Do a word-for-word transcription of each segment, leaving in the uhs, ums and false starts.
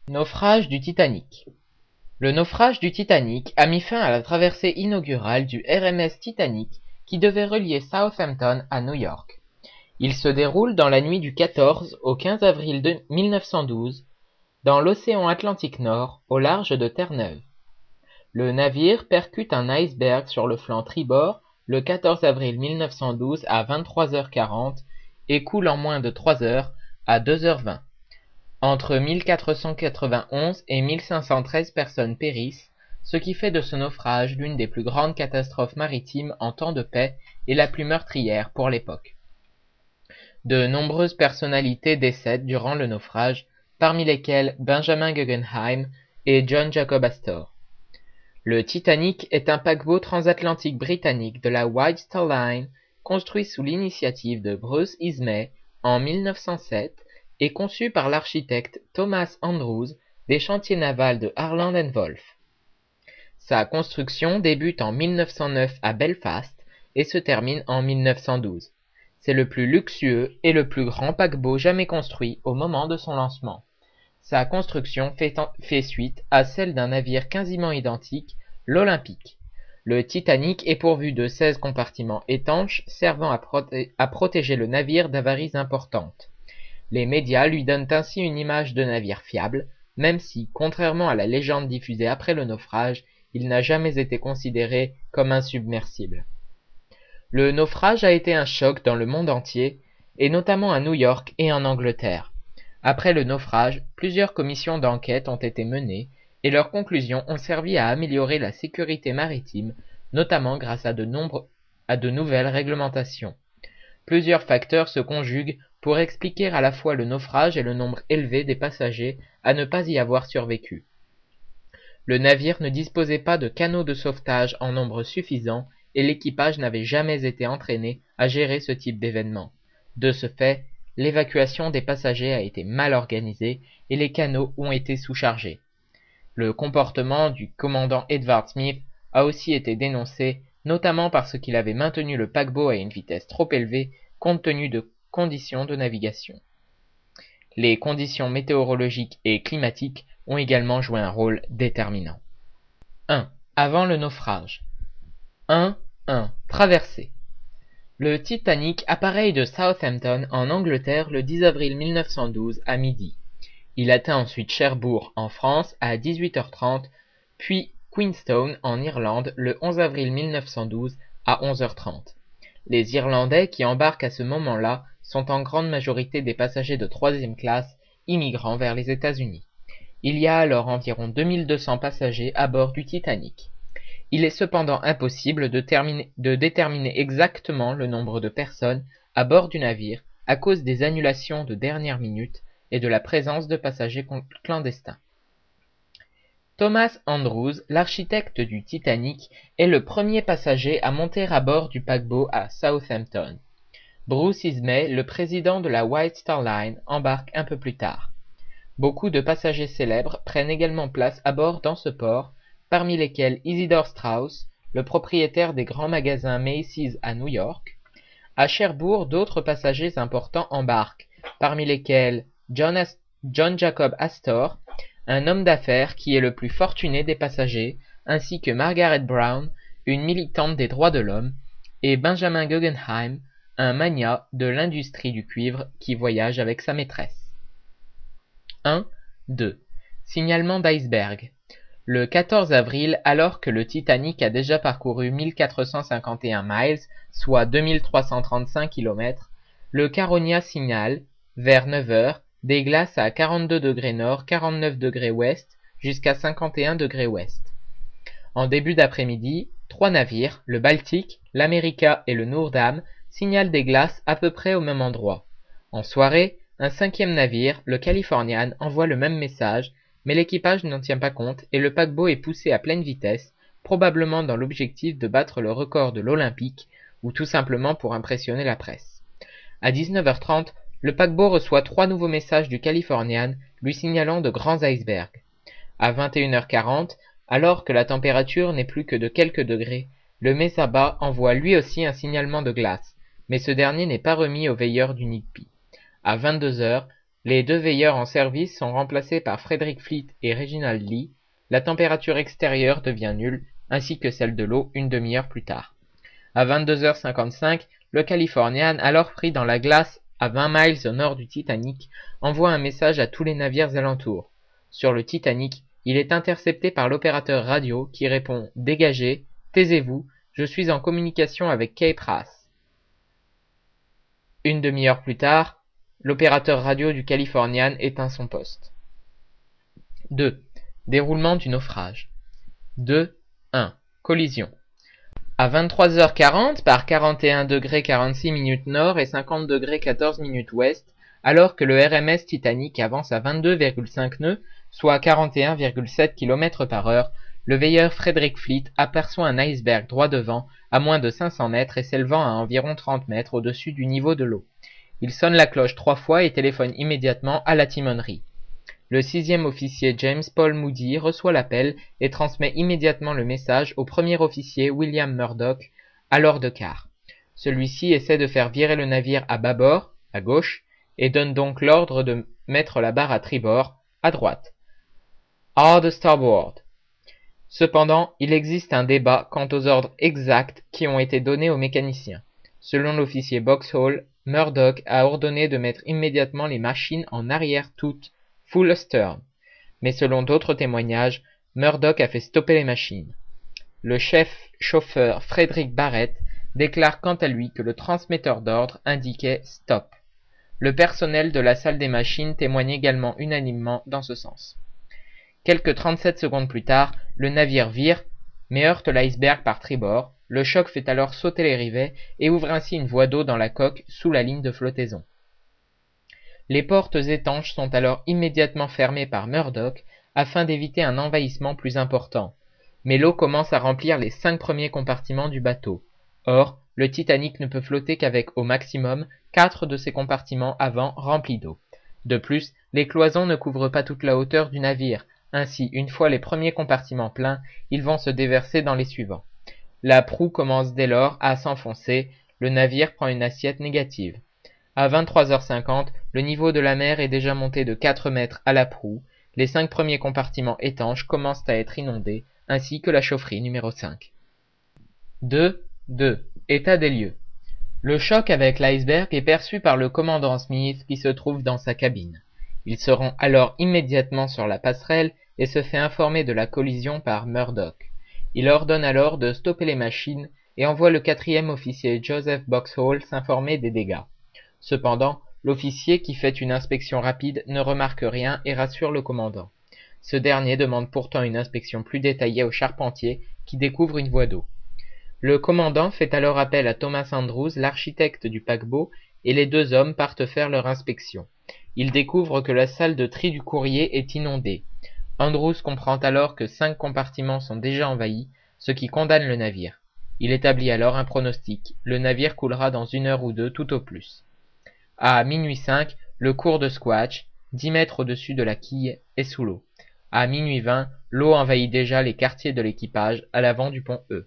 Naufrage du Titanic. Le naufrage du Titanic a mis fin à la traversée inaugurale du R M S Titanic qui devait relier Southampton à New York. Il se déroule dans la nuit du quatorze au quinze avril de mille neuf cent douze dans l'océan Atlantique Nord au large de Terre-Neuve. Le navire percute un iceberg sur le flanc tribord le quatorze avril mille neuf cent douze à vingt-trois heures quarante et coule en moins de trois heures à deux heures vingt. Entre mille quatre cent quatre-vingt-onze et mille cinq cent treize personnes périssent, ce qui fait de ce naufrage l'une des plus grandes catastrophes maritimes en temps de paix et la plus meurtrière pour l'époque. De nombreuses personnalités décèdent durant le naufrage, parmi lesquelles Benjamin Guggenheim et John Jacob Astor. Le Titanic est un paquebot transatlantique britannique de la White Star Line, construit sous l'initiative de Bruce Ismay en mille neuf cent sept et conçu par l'architecte Thomas Andrews des chantiers navals de Harland and Wolff. Sa construction débute en mille neuf cent neuf à Belfast et se termine en mille neuf cent douze. C'est le plus luxueux et le plus grand paquebot jamais construit au moment de son lancement. Sa construction fait, en, fait suite à celle d'un navire quasiment identique, l'Olympique. Le Titanic est pourvu de seize compartiments étanches servant à, proté à protéger le navire d'avaries importantes. Les médias lui donnent ainsi une image de navire fiable, même si, contrairement à la légende diffusée après le naufrage, il n'a jamais été considéré comme insubmersible. Le naufrage a été un choc dans le monde entier, et notamment à New York et en Angleterre. Après le naufrage, plusieurs commissions d'enquête ont été menées, et leurs conclusions ont servi à améliorer la sécurité maritime, notamment grâce à de, nombre... à de nouvelles réglementations. Plusieurs facteurs se conjuguent pour expliquer à la fois le naufrage et le nombre élevé des passagers à ne pas y avoir survécu. Le navire ne disposait pas de canaux de sauvetage en nombre suffisant et l'équipage n'avait jamais été entraîné à gérer ce type d'événement. De ce fait, l'évacuation des passagers a été mal organisée et les canaux ont été sous-chargés. Le comportement du commandant Edward Smith a aussi été dénoncé, notamment parce qu'il avait maintenu le paquebot à une vitesse trop élevée compte tenu de conditions de navigation. Les conditions météorologiques et climatiques ont également joué un rôle déterminant. un. Avant le naufrage. un. un. Traversée. Le Titanic appareille de Southampton en Angleterre le dix avril mille neuf cent douze à midi. Il atteint ensuite Cherbourg en France à dix-huit heures trente, puis Queenstown en Irlande le onze avril mille neuf cent douze à onze heures trente. Les Irlandais qui embarquent à ce moment-là sont en grande majorité des passagers de troisième classe immigrant vers les États-Unis. Il y a alors environ deux mille deux cents passagers à bord du Titanic. Il est cependant impossible de, terminer, de déterminer exactement le nombre de personnes à bord du navire à cause des annulations de dernière minute et de la présence de passagers clandestins. Thomas Andrews, l'architecte du Titanic, est le premier passager à monter à bord du paquebot à Southampton. Bruce Ismay, le président de la White Star Line, embarque un peu plus tard. Beaucoup de passagers célèbres prennent également place à bord dans ce port, parmi lesquels Isidore Straus, le propriétaire des grands magasins Macy's à New York. À Cherbourg, d'autres passagers importants embarquent, parmi lesquels John, As- John Jacob Astor, un homme d'affaires qui est le plus fortuné des passagers, ainsi que Margaret Brown, une militante des droits de l'homme, et Benjamin Guggenheim, un magnat de l'industrie du cuivre qui voyage avec sa maîtresse. un. deux. Signalement d'iceberg. Le quatorze avril, alors que le Titanic a déjà parcouru mille quatre cent cinquante et un miles, soit deux mille trois cent trente-cinq kilomètres, le Caronia signale, vers neuf heures, des glaces à quarante-deux degrés nord, quarante-neuf degrés ouest, jusqu'à cinquante et un degrés ouest. En début d'après-midi, trois navires, le Baltique, l'America et le Noordam, signalent des glaces à peu près au même endroit. En soirée, un cinquième navire, le Californian, envoie le même message, mais l'équipage n'en tient pas compte et le paquebot est poussé à pleine vitesse, probablement dans l'objectif de battre le record de l'Olympique, ou tout simplement pour impressionner la presse. À dix-neuf heures trente, le paquebot reçoit trois nouveaux messages du Californian lui signalant de grands icebergs. À vingt et une heures quarante, alors que la température n'est plus que de quelques degrés, le Mesaba envoie lui aussi un signalement de glace, mais ce dernier n'est pas remis aux veilleurs du Nigpi. À vingt-deux heures, Les deux veilleurs en service sont remplacés par Frederick Fleet et Reginald Lee. La température extérieure devient nulle, ainsi que celle de l'eau une demi-heure plus tard. À vingt-deux heures cinquante-cinq, le Californian, alors pris dans la glace à vingt miles au nord du Titanic, envoie un message à tous les navires alentours. Sur le Titanic, il est intercepté par l'opérateur radio qui répond « Dégagez, taisez-vous, je suis en communication avec Cape Wrath ». Une demi-heure plus tard, l'opérateur radio du Californian éteint son poste. deux. Déroulement du naufrage. deux. un. Collision. À vingt-trois heures quarante par quarante et un degrés quarante-six minutes nord et cinquante degrés quatorze minutes ouest, alors que le R M S Titanic avance à vingt-deux virgule cinq nœuds, soit quarante et un virgule sept kilomètres par heure, le veilleur Frederick Fleet aperçoit un iceberg droit devant, à moins de cinq cents mètres et s'élevant à environ trente mètres au-dessus du niveau de l'eau. Il sonne la cloche trois fois et téléphone immédiatement à la timonerie. Le sixième officier James Paul Moody reçoit l'appel et transmet immédiatement le message au premier officier William Murdoch, alors de quart. Celui-ci essaie de faire virer le navire à bâbord, à gauche, et donne donc l'ordre de mettre la barre à tribord, à droite. Hard starboard. Cependant, il existe un débat quant aux ordres exacts qui ont été donnés aux mécaniciens. Selon l'officier Boxhall, Murdoch a ordonné de mettre immédiatement les machines en arrière toutes, full astern. Mais selon d'autres témoignages, Murdoch a fait stopper les machines. Le chef chauffeur Frederick Barrett déclare quant à lui que le transmetteur d'ordre indiquait « stop ». Le personnel de la salle des machines témoigne également unanimement dans ce sens. Quelques trente-sept secondes plus tard, le navire vire, mais heurte l'iceberg par tribord. Le choc fait alors sauter les rivets et ouvre ainsi une voie d'eau dans la coque sous la ligne de flottaison. Les portes étanches sont alors immédiatement fermées par Murdoch afin d'éviter un envahissement plus important. Mais l'eau commence à remplir les cinq premiers compartiments du bateau. Or, le Titanic ne peut flotter qu'avec au maximum quatre de ses compartiments avant remplis d'eau. De plus, les cloisons ne couvrent pas toute la hauteur du navire. Ainsi, une fois les premiers compartiments pleins, ils vont se déverser dans les suivants. La proue commence dès lors à s'enfoncer, le navire prend une assiette négative. À vingt-trois heures cinquante, le niveau de la mer est déjà monté de quatre mètres à la proue, les cinq premiers compartiments étanches commencent à être inondés, ainsi que la chaufferie numéro cinq. deux. deux. État des lieux. Le choc avec l'iceberg est perçu par le commandant Smith qui se trouve dans sa cabine. Il se rend alors immédiatement sur la passerelle et se fait informer de la collision par Murdoch. Il ordonne alors de stopper les machines et envoie le quatrième officier Joseph Boxhall s'informer des dégâts. Cependant, l'officier qui fait une inspection rapide ne remarque rien et rassure le commandant. Ce dernier demande pourtant une inspection plus détaillée au charpentier qui découvre une voie d'eau. Le commandant fait alors appel à Thomas Andrews, l'architecte du paquebot, et les deux hommes partent faire leur inspection. Ils découvrent que la salle de tri du courrier est inondée. Andrews comprend alors que cinq compartiments sont déjà envahis, ce qui condamne le navire. Il établit alors un pronostic. Le navire coulera dans une heure ou deux tout au plus. À minuit cinq, le cours de Squatch, dix mètres au-dessus de la quille, est sous l'eau. À minuit vingt, l'eau envahit déjà les quartiers de l'équipage à l'avant du pont E.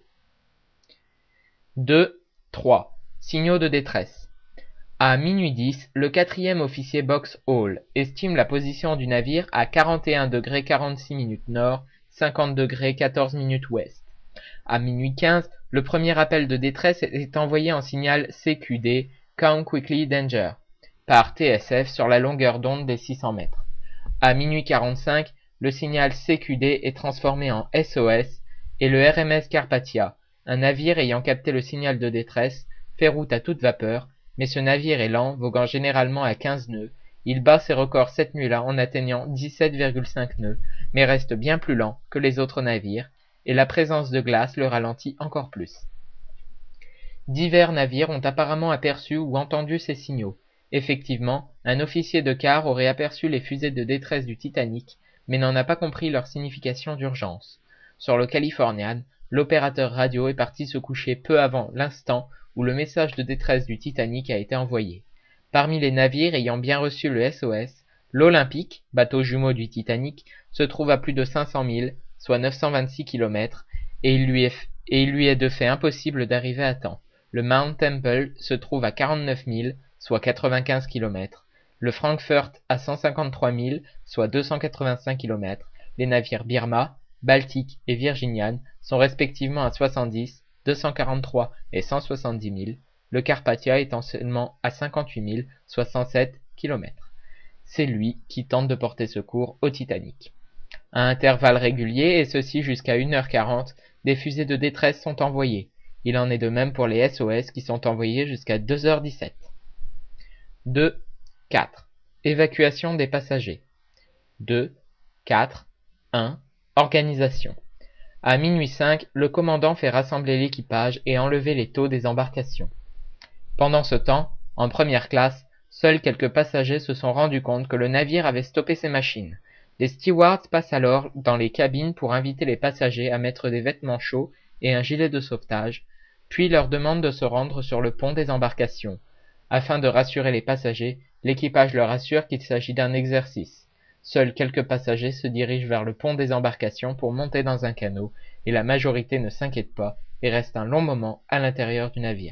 deux. trois. Signaux de détresse. À minuit dix, le quatrième officier Boxhall estime la position du navire à quarante et un degrés quarante-six minutes nord, cinquante degrés quatorze minutes ouest. À minuit quinze, le premier appel de détresse est envoyé en signal C Q D, Come Quickly Danger, par T S F sur la longueur d'onde des six cents mètres. À minuit quarante-cinq, le signal C Q D est transformé en S O S et le R M S Carpathia, un navire ayant capté le signal de détresse, fait route à toute vapeur, mais ce navire est lent, voguant généralement à quinze nœuds. Il bat ses records cette nuit-là en atteignant dix-sept virgule cinq nœuds, mais reste bien plus lent que les autres navires, et la présence de glace le ralentit encore plus. Divers navires ont apparemment aperçu ou entendu ces signaux. Effectivement, un officier de quart aurait aperçu les fusées de détresse du Titanic, mais n'en a pas compris leur signification d'urgence. Sur le Californian, l'opérateur radio est parti se coucher peu avant l'instant où le message de détresse du Titanic a été envoyé. Parmi les navires ayant bien reçu le S O S, l'Olympique, bateau jumeau du Titanic, se trouve à plus de cinq cents milles, soit neuf cent vingt-six kilomètres, et il lui est, et il lui est de fait impossible d'arriver à temps. Le Mount Temple se trouve à quarante-neuf milles, soit quatre-vingt-quinze kilomètres. le Frankfurt à cent cinquante-trois milles, soit deux cent quatre-vingt-cinq kilomètres, les navires Birma, Baltic et Virginian sont respectivement à soixante-dix, deux cent quarante-trois et cent soixante-dix milles, le Carpathia étant seulement à cinquante-huit milles, soit cent sept kilomètres. C'est lui qui tente de porter secours au Titanic. À intervalles réguliers, et ceci jusqu'à une heure quarante, des fusées de détresse sont envoyées. Il en est de même pour les S O S qui sont envoyés jusqu'à deux heures dix-sept. deux, quatre. Évacuation des passagers. deux, quatre, un. Organisation. À minuit cinq, le commandant fait rassembler l'équipage et enlever les taux des embarcations. Pendant ce temps, en première classe, seuls quelques passagers se sont rendus compte que le navire avait stoppé ses machines. Les stewards passent alors dans les cabines pour inviter les passagers à mettre des vêtements chauds et un gilet de sauvetage, puis leur demandent de se rendre sur le pont des embarcations. Afin de rassurer les passagers, l'équipage leur assure qu'il s'agit d'un exercice. Seuls quelques passagers se dirigent vers le pont des embarcations pour monter dans un canot, et la majorité ne s'inquiète pas et reste un long moment à l'intérieur du navire.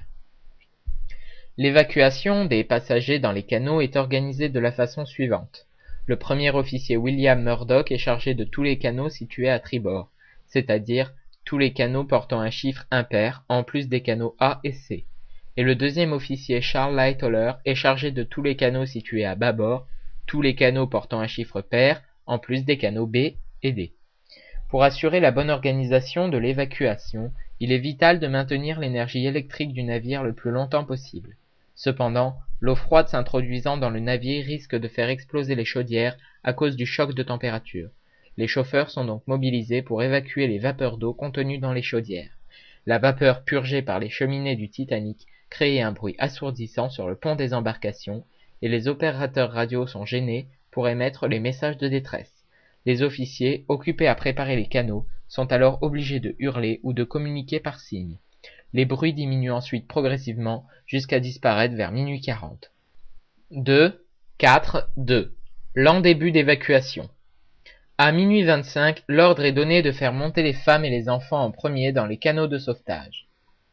L'évacuation des passagers dans les canots est organisée de la façon suivante. Le premier officier William Murdoch est chargé de tous les canots situés à tribord, c'est-à-dire tous les canots portant un chiffre impair en plus des canots A et C. Et le deuxième officier Charles Lightoller est chargé de tous les canots situés à bâbord, tous les canots portant un chiffre pair en plus des canots B et D. Pour assurer la bonne organisation de l'évacuation, il est vital de maintenir l'énergie électrique du navire le plus longtemps possible. Cependant, l'eau froide s'introduisant dans le navire risque de faire exploser les chaudières à cause du choc de température. Les chauffeurs sont donc mobilisés pour évacuer les vapeurs d'eau contenues dans les chaudières. La vapeur purgée par les cheminées du Titanic crée un bruit assourdissant sur le pont des embarcations et les opérateurs radio sont gênés pour émettre les messages de détresse. Les officiers, occupés à préparer les canots, sont alors obligés de hurler ou de communiquer par signes. Les bruits diminuent ensuite progressivement jusqu'à disparaître vers minuit quarante. deux, quatre, deux. Lent début d'évacuation. À minuit vingt-cinq, l'ordre est donné de faire monter les femmes et les enfants en premier dans les canots de sauvetage.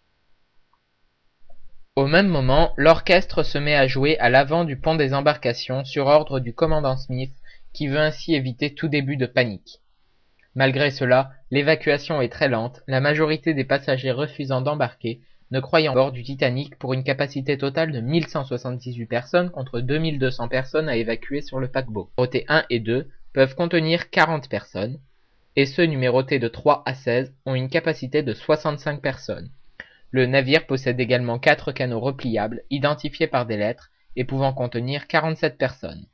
Au même moment, l'orchestre se met à jouer à l'avant du pont des embarcations sur ordre du commandant Smith, qui veut ainsi éviter tout début de panique. Malgré cela, l'évacuation est très lente, la majorité des passagers refusant d'embarquer, ne croyant bord du Titanic pour une capacité totale de mille cent soixante-dix-huit personnes contre deux mille deux cents personnes à évacuer sur le paquebot. Numérotés un et deux peuvent contenir quarante personnes, et ceux numérotés de trois à seize ont une capacité de soixante-cinq personnes. Le navire possède également quatre canots repliables, identifiés par des lettres, et pouvant contenir quarante-sept personnes.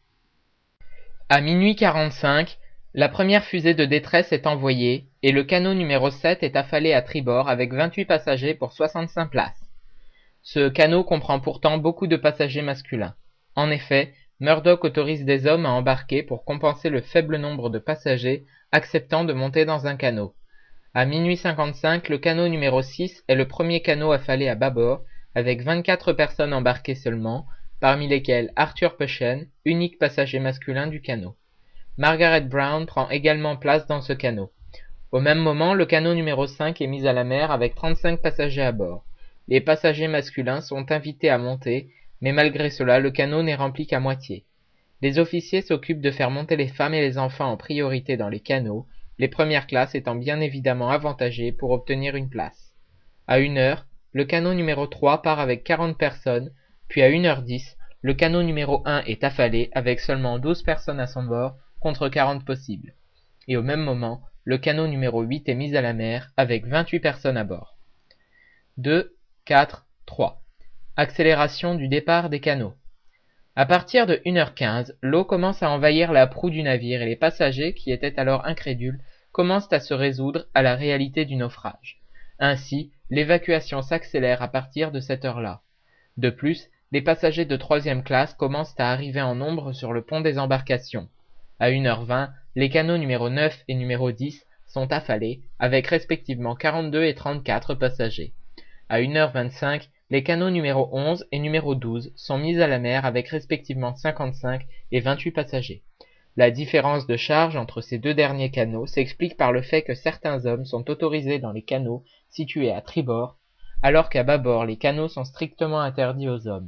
À minuit quarante-cinq, la première fusée de détresse est envoyée, et le canot numéro sept est affalé à tribord avec vingt-huit passagers pour soixante-cinq places. Ce canot comprend pourtant beaucoup de passagers masculins. En effet, Murdoch autorise des hommes à embarquer pour compenser le faible nombre de passagers acceptant de monter dans un canot. À minuit cinquante-cinq, le canot numéro six est le premier canot affalé à bâbord, avec vingt-quatre personnes embarquées seulement, parmi lesquelles Arthur Pushen, unique passager masculin du canot. Margaret Brown prend également place dans ce canot. Au même moment, le canot numéro cinq est mis à la mer avec trente-cinq passagers à bord. Les passagers masculins sont invités à monter, mais malgré cela, le canot n'est rempli qu'à moitié. Les officiers s'occupent de faire monter les femmes et les enfants en priorité dans les canots, les premières classes étant bien évidemment avantagées pour obtenir une place. À une heure, le canot numéro trois part avec quarante personnes, puis à une heure dix, le canot numéro un est affalé avec seulement douze personnes à son bord contre quarante possibles. Et au même moment, le canot numéro huit est mis à la mer avec vingt-huit personnes à bord. deux, quatre, trois. Accélération du départ des canots. À partir de une heure quinze, l'eau commence à envahir la proue du navire et les passagers, qui étaient alors incrédules, commencent à se résoudre à la réalité du naufrage. Ainsi, l'évacuation s'accélère à partir de cette heure-là. De plus, les passagers de troisième classe commencent à arriver en nombre sur le pont des embarcations. À une heure vingt, les canots numéro neuf et numéro dix sont affalés, avec respectivement quarante-deux et trente-quatre passagers. À une heure vingt-cinq, les canots numéro onze et numéro douze sont mis à la mer avec respectivement cinquante-cinq et vingt-huit passagers. La différence de charge entre ces deux derniers canots s'explique par le fait que certains hommes sont autorisés dans les canots situés à tribord, alors qu'à bâbord les canots sont strictement interdits aux hommes.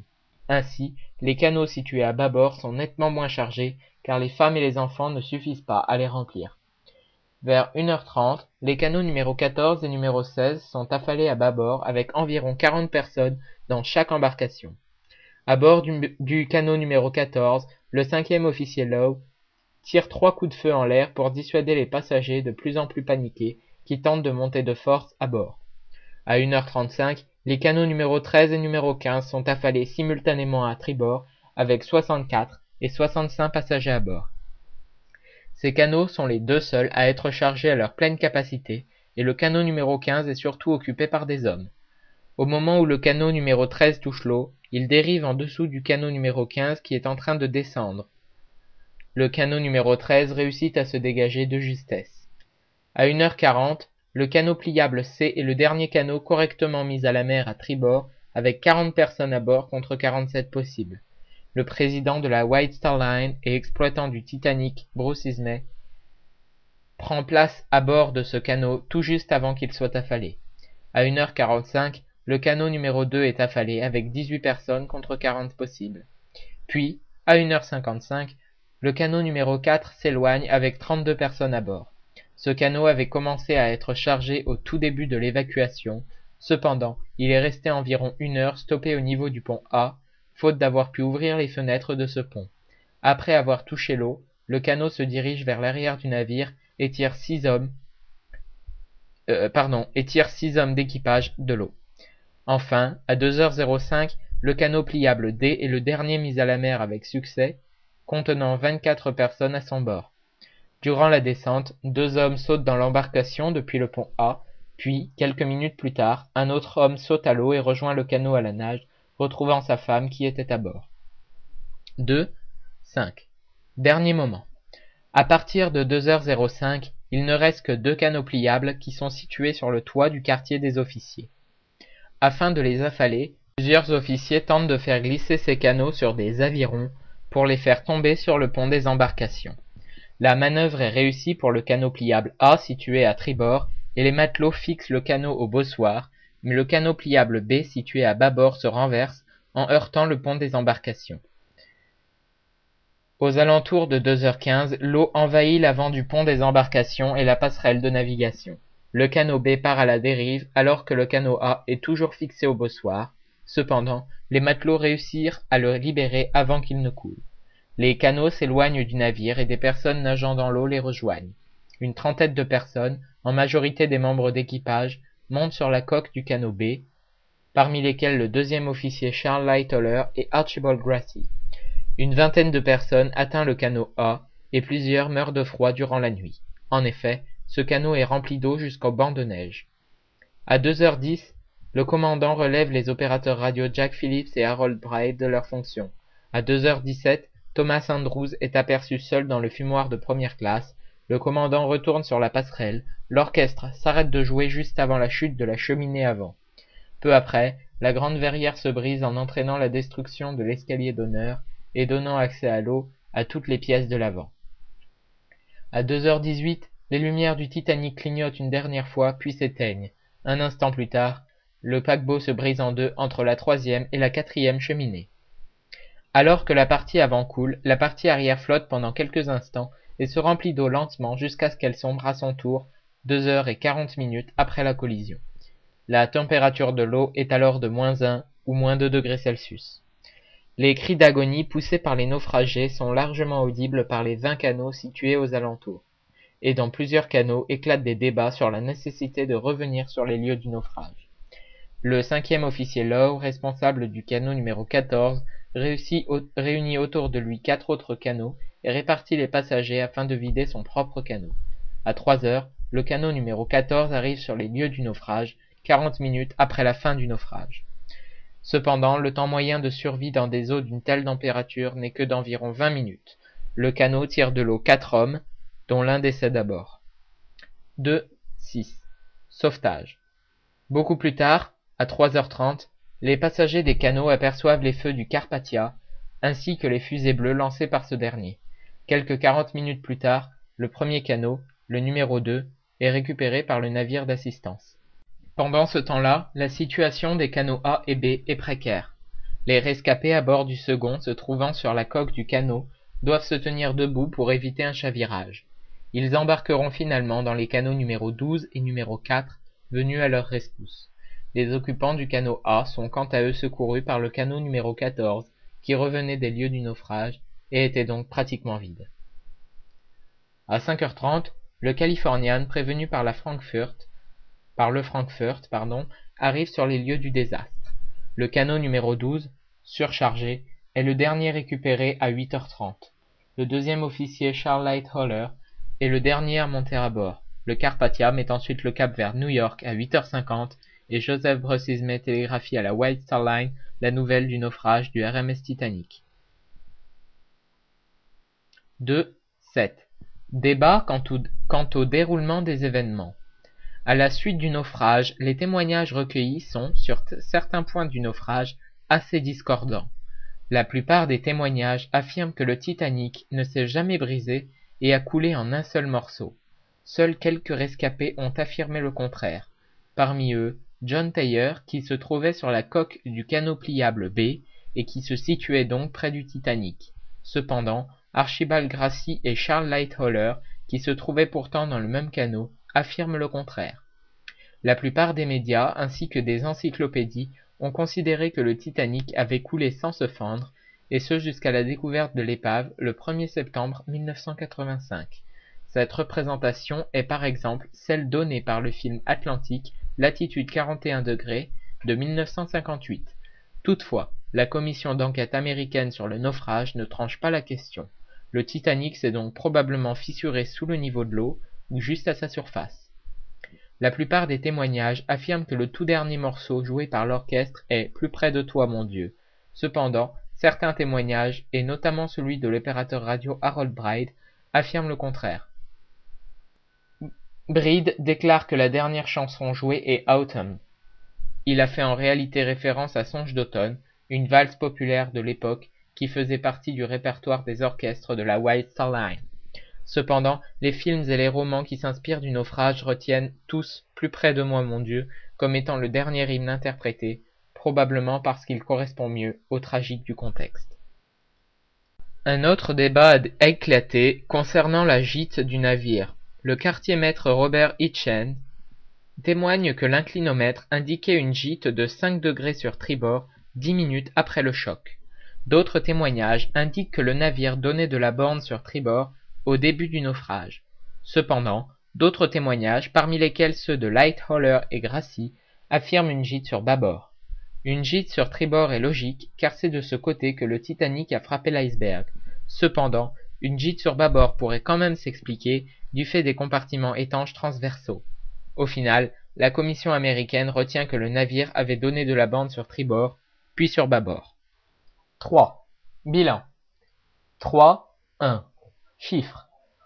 Ainsi, les canots situés à bâbord sont nettement moins chargés car les femmes et les enfants ne suffisent pas à les remplir. Vers une heure trente, les canots numéro quatorze et numéro seize sont affalés à bâbord avec environ quarante personnes dans chaque embarcation. À bord du, du canot numéro quatorze, le cinquième officier Lowe tire trois coups de feu en l'air pour dissuader les passagers de plus en plus paniqués qui tentent de monter de force à bord. À une heure trente-cinq, les canots numéro treize et numéro quinze sont affalés simultanément à tribord avec soixante-quatre et soixante-cinq passagers à bord. Ces canots sont les deux seuls à être chargés à leur pleine capacité et le canot numéro quinze est surtout occupé par des hommes. Au moment où le canot numéro treize touche l'eau, il dérive en dessous du canot numéro quinze qui est en train de descendre. Le canot numéro treize réussit à se dégager de justesse. À une heure quarante, le canot pliable C est le dernier canot correctement mis à la mer à tribord avec quarante personnes à bord contre quarante-sept possibles. Le président de la White Star Line et exploitant du Titanic, Bruce Ismay, prend place à bord de ce canot tout juste avant qu'il soit affalé. À une heure quarante-cinq, le canot numéro deux est affalé avec dix-huit personnes contre quarante possibles. Puis, à une heure cinquante-cinq, le canot numéro quatre s'éloigne avec trente-deux personnes à bord. Ce canot avait commencé à être chargé au tout début de l'évacuation. Cependant, il est resté environ une heure stoppé au niveau du pont A, faute d'avoir pu ouvrir les fenêtres de ce pont. Après avoir touché l'eau, le canot se dirige vers l'arrière du navire et tire six hommes, euh, pardon, et tire six hommes d'équipage de l'eau. Enfin, à deux heures cinq, le canot pliable D est le dernier mis à la mer avec succès, contenant vingt-quatre personnes à son bord. Durant la descente, deux hommes sautent dans l'embarcation depuis le pont A, puis, quelques minutes plus tard, un autre homme saute à l'eau et rejoint le canot à la nage, retrouvant sa femme qui était à bord. deux. cinq. Dernier moment. À partir de deux heures cinq, il ne reste que deux canots pliables qui sont situés sur le toit du quartier des officiers. Afin de les affaler, plusieurs officiers tentent de faire glisser ces canots sur des avirons pour les faire tomber sur le pont des embarcations. La manœuvre est réussie pour le canot pliable A situé à tribord et les matelots fixent le canot au bossoir, mais le canot pliable B situé à bâbord se renverse en heurtant le pont des embarcations. Aux alentours de deux heures quinze, l'eau envahit l'avant du pont des embarcations et la passerelle de navigation. Le canot B part à la dérive alors que le canot A est toujours fixé au bossoir. Cependant, les matelots réussirent à le libérer avant qu'il ne coule. Les canots s'éloignent du navire et des personnes nageant dans l'eau les rejoignent. Une trentaine de personnes, en majorité des membres d'équipage, montent sur la coque du canot B, parmi lesquels le deuxième officier Charles Lightoller et Archibald Gracie. Une vingtaine de personnes atteint le canot A et plusieurs meurent de froid durant la nuit. En effet, ce canot est rempli d'eau jusqu'au banc de neige. À deux heures dix, le commandant relève les opérateurs radio Jack Phillips et Harold Bright de leurs fonctions. À deux heures dix-sept, Thomas Andrews est aperçu seul dans le fumoir de première classe. Le commandant retourne sur la passerelle. L'orchestre s'arrête de jouer juste avant la chute de la cheminée avant. Peu après, la grande verrière se brise en entraînant la destruction de l'escalier d'honneur et donnant accès à l'eau à toutes les pièces de l'avant. À deux heures dix-huit, les lumières du Titanic clignotent une dernière fois puis s'éteignent. Un instant plus tard, le paquebot se brise en deux entre la troisième et la quatrième cheminée. Alors que la partie avant coule, la partie arrière flotte pendant quelques instants et se remplit d'eau lentement jusqu'à ce qu'elle sombre à son tour deux heures et quarante minutes après la collision. La température de l'eau est alors de moins un ou moins deux degrés Celsius. Les cris d'agonie poussés par les naufragés sont largement audibles par les vingt canots situés aux alentours, et dans plusieurs canots éclatent des débats sur la nécessité de revenir sur les lieux du naufrage. Le cinquième officier Lowe, responsable du canot numéro quatorze, réussit au- réunit autour de lui quatre autres canots et répartit les passagers afin de vider son propre canot. À trois heures, le canot numéro quatorze arrive sur les lieux du naufrage, quarante minutes après la fin du naufrage. Cependant, le temps moyen de survie dans des eaux d'une telle température n'est que d'environ vingt minutes. Le canot tire de l'eau quatre hommes, dont l'un décède à bord. deux. six. Sauvetage. Beaucoup plus tard, à trois heures trente, les passagers des canots aperçoivent les feux du Carpathia, ainsi que les fusées bleues lancées par ce dernier. Quelques quarante minutes plus tard, le premier canot, le numéro deux, est récupéré par le navire d'assistance. Pendant ce temps-là, la situation des canots A et B est précaire. Les rescapés à bord du second, se trouvant sur la coque du canot, doivent se tenir debout pour éviter un chavirage. Ils embarqueront finalement dans les canots numéro douze et numéro quatre, venus à leur rescousse. Les occupants du canot A sont quant à eux secourus par le canot numéro quatorze, qui revenait des lieux du naufrage et était donc pratiquement vide. À cinq heures trente, le Californian, prévenu par la Frankfurt, par le Frankfurt, pardon, arrive sur les lieux du désastre. Le canot numéro douze, surchargé, est le dernier récupéré à huit heures trente. Le deuxième officier Charles Lightoller est le dernier à monter à bord. Le Carpathia met ensuite le cap vers New York à huit heures cinquante et Joseph Brosismet télégraphie à la White Star Line la nouvelle du naufrage du R M S Titanic. deux sept. Débat quant au, quant au déroulement des événements. À la suite du naufrage, les témoignages recueillis sont, sur certains points du naufrage, assez discordants. La plupart des témoignages affirment que le Titanic ne s'est jamais brisé et a coulé en un seul morceau. Seuls quelques rescapés ont affirmé le contraire. Parmi eux, John Thayer, qui se trouvait sur la coque du canot pliable B et qui se situait donc près du Titanic. Cependant, Archibald Gracie et Charles Lightoller, qui se trouvaient pourtant dans le même canot, affirment le contraire. La plupart des médias ainsi que des encyclopédies ont considéré que le Titanic avait coulé sans se fendre, et ce jusqu'à la découverte de l'épave le premier septembre mille neuf cent quatre-vingt-cinq. Cette représentation est par exemple celle donnée par le film Atlantique, latitude quarante et un degrés, de mille neuf cent cinquante-huit. Toutefois, la commission d'enquête américaine sur le naufrage ne tranche pas la question. Le Titanic s'est donc probablement fissuré sous le niveau de l'eau, ou juste à sa surface. La plupart des témoignages affirment que le tout dernier morceau joué par l'orchestre est « Plus près de toi, mon Dieu ». Cependant, certains témoignages, et notamment celui de l'opérateur radio Harold Bride, affirment le contraire. Bride déclare que la dernière chanson jouée est « Autumn ». Il a fait en réalité référence à Songe d'automne, une valse populaire de l'époque qui faisait partie du répertoire des orchestres de la White Star Line. Cependant, les films et les romans qui s'inspirent du naufrage retiennent tous « Plus près de moi, mon Dieu » comme étant le dernier hymne interprété, probablement parce qu'il correspond mieux au tragique du contexte. Un autre débat a éclaté concernant la gîte du navire. Le quartier-maître Robert Hitchens témoigne que l'inclinomètre indiquait une gîte de cinq degrés sur tribord dix minutes après le choc. D'autres témoignages indiquent que le navire donnait de la borne sur tribord au début du naufrage. Cependant, d'autres témoignages, parmi lesquels ceux de Lightoller et Gracie, affirment une gîte sur bâbord. Une gîte sur tribord est logique, car c'est de ce côté que le Titanic a frappé l'iceberg. Cependant, une gîte sur bâbord pourrait quand même s'expliquer du fait des compartiments étanches transversaux. Au final, la commission américaine retient que le navire avait donné de la bande sur tribord, puis sur bâbord. trois. Bilan. trois. un. Chiffres.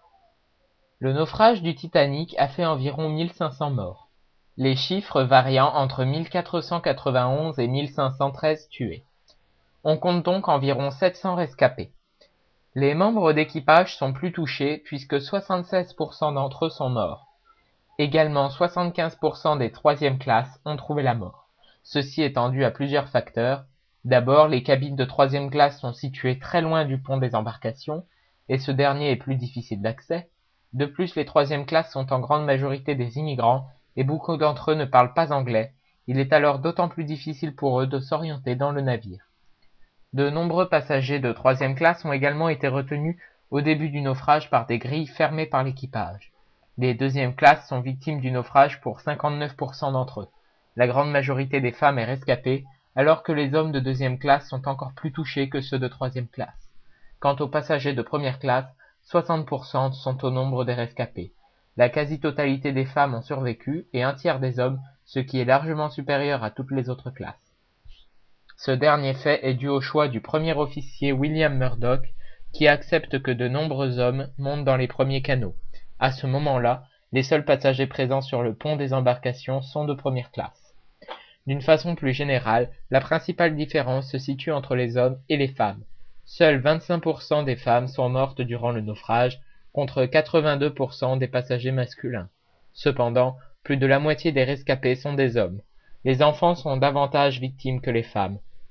Le naufrage du Titanic a fait environ mille cinq cents morts, les chiffres variant entre mille quatre cent quatre-vingt-onze et mille cinq cent treize tués. On compte donc environ sept cents rescapés. Les membres d'équipage sont plus touchés puisque soixante-seize pour cent d'entre eux sont morts. Également soixante-quinze pour cent des troisième classes ont trouvé la mort. Ceci étant dû à plusieurs facteurs. D'abord, les cabines de troisième classe sont situées très loin du pont des embarcations, et ce dernier est plus difficile d'accès. De plus, les troisième classes sont en grande majorité des immigrants, et beaucoup d'entre eux ne parlent pas anglais. Il est alors d'autant plus difficile pour eux de s'orienter dans le navire. De nombreux passagers de troisième classe ont également été retenus au début du naufrage par des grilles fermées par l'équipage. Les deuxième classes sont victimes du naufrage pour cinquante-neuf pour cent d'entre eux. La grande majorité des femmes est rescapée, alors que les hommes de deuxième classe sont encore plus touchés que ceux de troisième classe. Quant aux passagers de première classe, soixante pour cent sont au nombre des rescapés. La quasi-totalité des femmes ont survécu et un tiers des hommes, ce qui est largement supérieur à toutes les autres classes. Ce dernier fait est dû au choix du premier officier William Murdoch, qui accepte que de nombreux hommes montent dans les premiers canots. À ce moment-là, les seuls passagers présents sur le pont des embarcations sont de première classe. D'une façon plus générale, la principale différence se situe entre les hommes et les femmes. Seuls vingt-cinq pour cent des femmes sont mortes durant le naufrage, contre quatre-vingt-deux pour cent des passagers masculins. Cependant, plus de la moitié des rescapés sont des hommes. Les enfants sont davantage victimes que les femmes.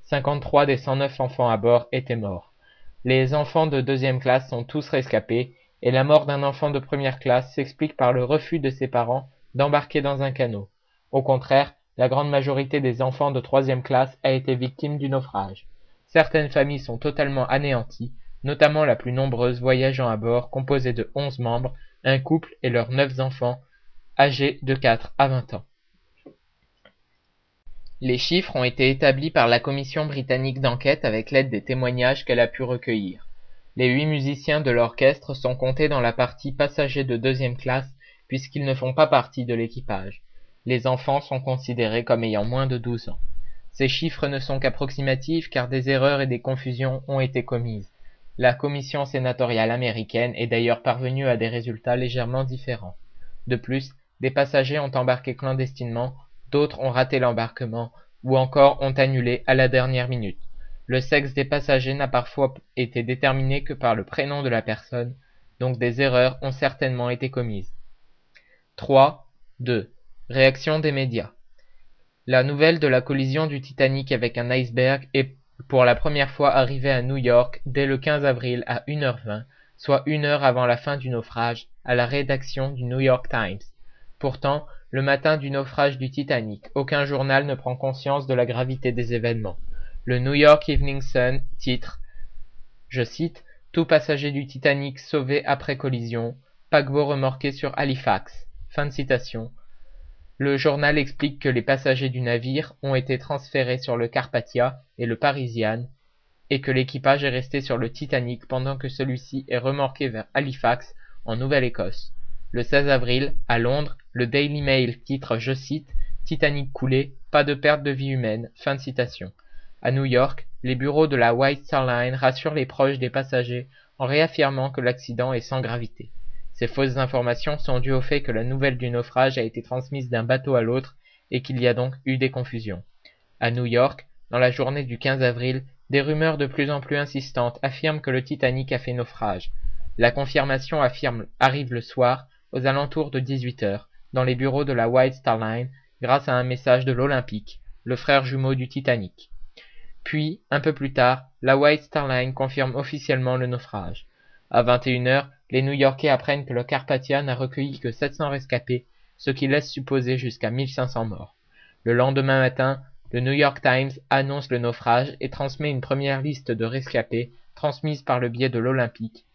cinquante-trois des cent neuf enfants à bord étaient morts. Les enfants de deuxième classe sont tous rescapés, et la mort d'un enfant de première classe s'explique par le refus de ses parents d'embarquer dans un canot. Au contraire, la grande majorité des enfants de troisième classe a été victime du naufrage. Certaines familles sont totalement anéanties, notamment la plus nombreuse voyageant à bord, composée de onze membres, un couple et leurs neuf enfants, âgés de quatre à vingt ans. Les chiffres ont été établis par la commission britannique d'enquête avec l'aide des témoignages qu'elle a pu recueillir. Les huit musiciens de l'orchestre sont comptés dans la partie passagers de deuxième classe puisqu'ils ne font pas partie de l'équipage. Les enfants sont considérés comme ayant moins de douze ans. Ces chiffres ne sont qu'approximatifs car des erreurs et des confusions ont été commises. La commission sénatoriale américaine est d'ailleurs parvenue à des résultats légèrement différents. De plus, des passagers ont embarqué clandestinement, d'autres ont raté l'embarquement, ou encore ont annulé à la dernière minute. Le sexe des passagers n'a parfois été déterminé que par le prénom de la personne, donc des erreurs ont certainement été commises. trois. deux. Réaction des médias. La nouvelle de la collision du Titanic avec un iceberg est pour la première fois arrivée à New York dès le quinze avril à une heure vingt, soit une heure avant la fin du naufrage, à la rédaction du New York Times. Pourtant, le matin du naufrage du Titanic, aucun journal ne prend conscience de la gravité des événements. Le New York Evening Sun titre, je cite, « Tout passager du Titanic sauvé après collision, paquebot remorqué sur Halifax ». Fin de citation. Le journal explique que les passagers du navire ont été transférés sur le Carpathia et le Parisian et que l'équipage est resté sur le Titanic pendant que celui-ci est remorqué vers Halifax en Nouvelle-Écosse. Le seize avril, à Londres, le Daily Mail titre, je cite, « Titanic coulé, pas de perte de vie humaine ». Fin de citation. À New York, les bureaux de la White Star Line rassurent les proches des passagers en réaffirmant que l'accident est sans gravité. Ces fausses informations sont dues au fait que la nouvelle du naufrage a été transmise d'un bateau à l'autre et qu'il y a donc eu des confusions. À New York, dans la journée du quinze avril, des rumeurs de plus en plus insistantes affirment que le Titanic a fait naufrage. La confirmation affirme, arrive le soir, aux alentours de dix-huit heures, dans les bureaux de la White Star Line, grâce à un message de l'Olympic, le frère jumeau du Titanic. Puis, un peu plus tard, la White Star Line confirme officiellement le naufrage. À vingt et une heures, les New-Yorkais apprennent que le Carpathia n'a recueilli que sept cents rescapés, ce qui laisse supposer jusqu'à mille cinq cents morts. Le lendemain matin, le New York Times annonce le naufrage et transmet une première liste de rescapés, transmise par le biais de l'Olympic.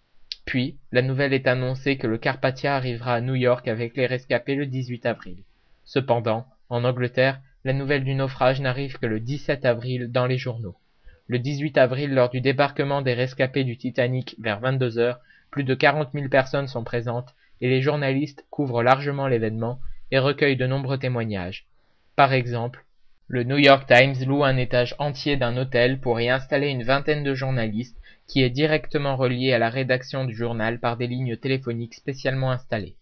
Puis, la nouvelle est annoncée que le Carpathia arrivera à New York avec les rescapés le dix-huit avril. Cependant, en Angleterre, la nouvelle du naufrage n'arrive que le dix-sept avril dans les journaux. Le dix-huit avril, lors du débarquement des rescapés du Titanic vers vingt-deux heures, plus de quarante mille personnes sont présentes et les journalistes couvrent largement l'événement et recueillent de nombreux témoignages. Par exemple, le New York Times loue un étage entier d'un hôtel pour y installer une vingtaine de journalistes qui est directement relié à la rédaction du journal par des lignes téléphoniques spécialement installées.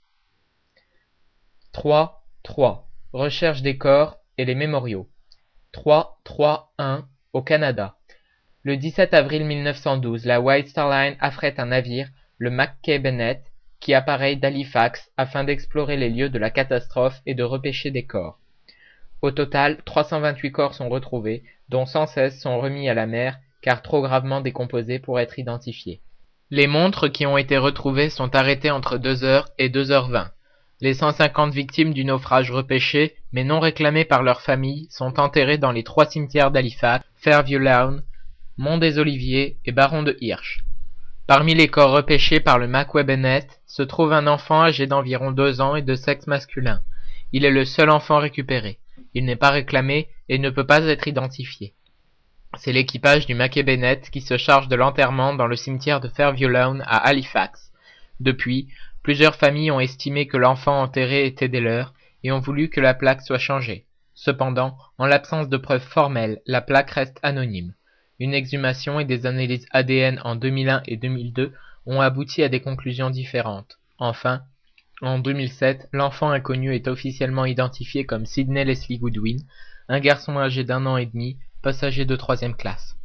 trois. trois. Recherche des corps et les mémoriaux. trois trois un au Canada. Le dix-sept avril mille neuf cent douze, la White Star Line affrète un navire, le Mackay Bennett, qui appareille d'Halifax afin d'explorer les lieux de la catastrophe et de repêcher des corps. Au total, trois cent vingt-huit corps sont retrouvés, dont cent seize sont remis à la mer car trop gravement décomposés pour être identifiés. Les montres qui ont été retrouvées sont arrêtées entre deux heures et deux heures vingt. Les cent cinquante victimes du naufrage repêchées, mais non réclamées par leurs familles, sont enterrées dans les trois cimetières d'Halifax, Fairview Lawn, Mont des Oliviers et Baron de Hirsch. Parmi les corps repêchés par le Mackay Bennett se trouve un enfant âgé d'environ deux ans et de sexe masculin. Il est le seul enfant récupéré. Il n'est pas réclamé et ne peut pas être identifié. C'est l'équipage du Mackay Bennett qui se charge de l'enterrement dans le cimetière de Fairview Lawn à Halifax. Depuis, plusieurs familles ont estimé que l'enfant enterré était des leurs et ont voulu que la plaque soit changée. Cependant, en l'absence de preuves formelles, la plaque reste anonyme. Une exhumation et des analyses A D N en deux mille un et deux mille deux ont abouti à des conclusions différentes. Enfin, en deux mille sept, l'enfant inconnu est officiellement identifié comme Sidney Leslie Goodwin, un garçon âgé d'un an et demi, passager de troisième classe.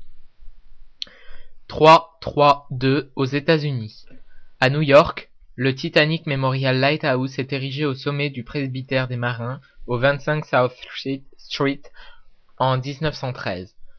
trois trois deux aux États-Unis. À New York, le Titanic Memorial Lighthouse est érigé au sommet du presbytère des marins, au vingt-cinq South Street, en mille neuf cent treize.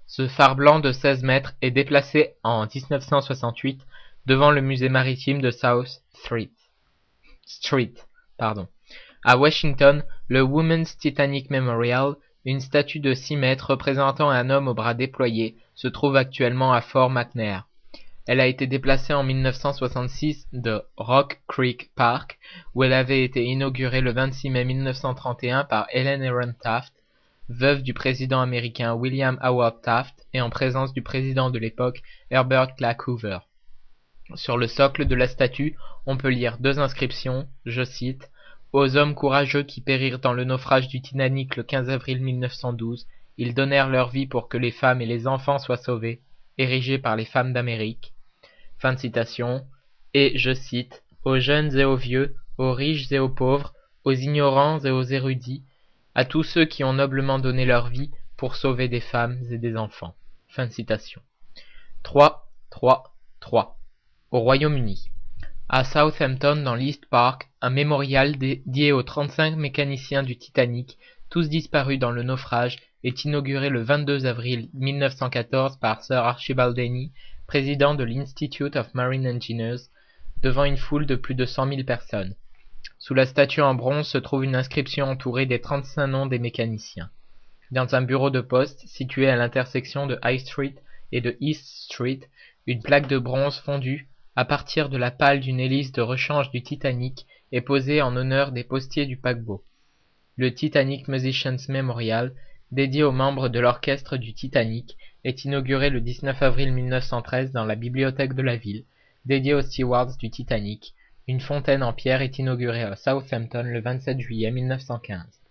Ce phare blanc de seize mètres est déplacé en dix-neuf cent soixante-huit devant le musée maritime de South Street. Street, pardon. À Washington, le Women's Titanic Memorial, une statue de six mètres représentant un homme aux bras déployés, se trouve actuellement à Fort McNair. Elle a été déplacée en mille neuf cent soixante-six de Rock Creek Park, où elle avait été inaugurée le vingt-six mai mille neuf cent trente et un par Ellen Aaron Taft, veuve du président américain William Howard Taft et en présence du président de l'époque Herbert Clark Hoover. Sur le socle de la statue, on peut lire deux inscriptions, je cite, « Aux hommes courageux qui périrent dans le naufrage du Titanic le quinze avril mille neuf cent douze, ils donnèrent leur vie pour que les femmes et les enfants soient sauvés, érigés par les femmes d'Amérique. » Fin de citation. Et, je cite, « Aux jeunes et aux vieux, aux riches et aux pauvres, aux ignorants et aux érudits, à tous ceux qui ont noblement donné leur vie pour sauver des femmes et des enfants. » Fin de citation. trois, trois, trois. Au Royaume-Uni. À Southampton, dans l'East Park, un mémorial dédié aux trente-cinq mécaniciens du Titanic, tous disparus dans le naufrage, est inauguré le vingt-deux avril mille neuf cent quatorze par Sir Archibald Denny, président de l'Institute of Marine Engineers, devant une foule de plus de cent mille personnes. Sous la statue en bronze se trouve une inscription entourée des trente-cinq noms des mécaniciens. Dans un bureau de poste situé à l'intersection de High Street et de East Street, une plaque de bronze fondue à partir de la pale d'une hélice de rechange du Titanic est posée en honneur des postiers du paquebot. Le Titanic Musicians Memorial, dédié aux membres de l'orchestre du Titanic, est inauguré le dix-neuf avril mille neuf cent treize dans la bibliothèque de la ville, dédié aux stewards du Titanic. Une fontaine en pierre est inaugurée à Southampton le vingt-sept juillet mille neuf cent quinze.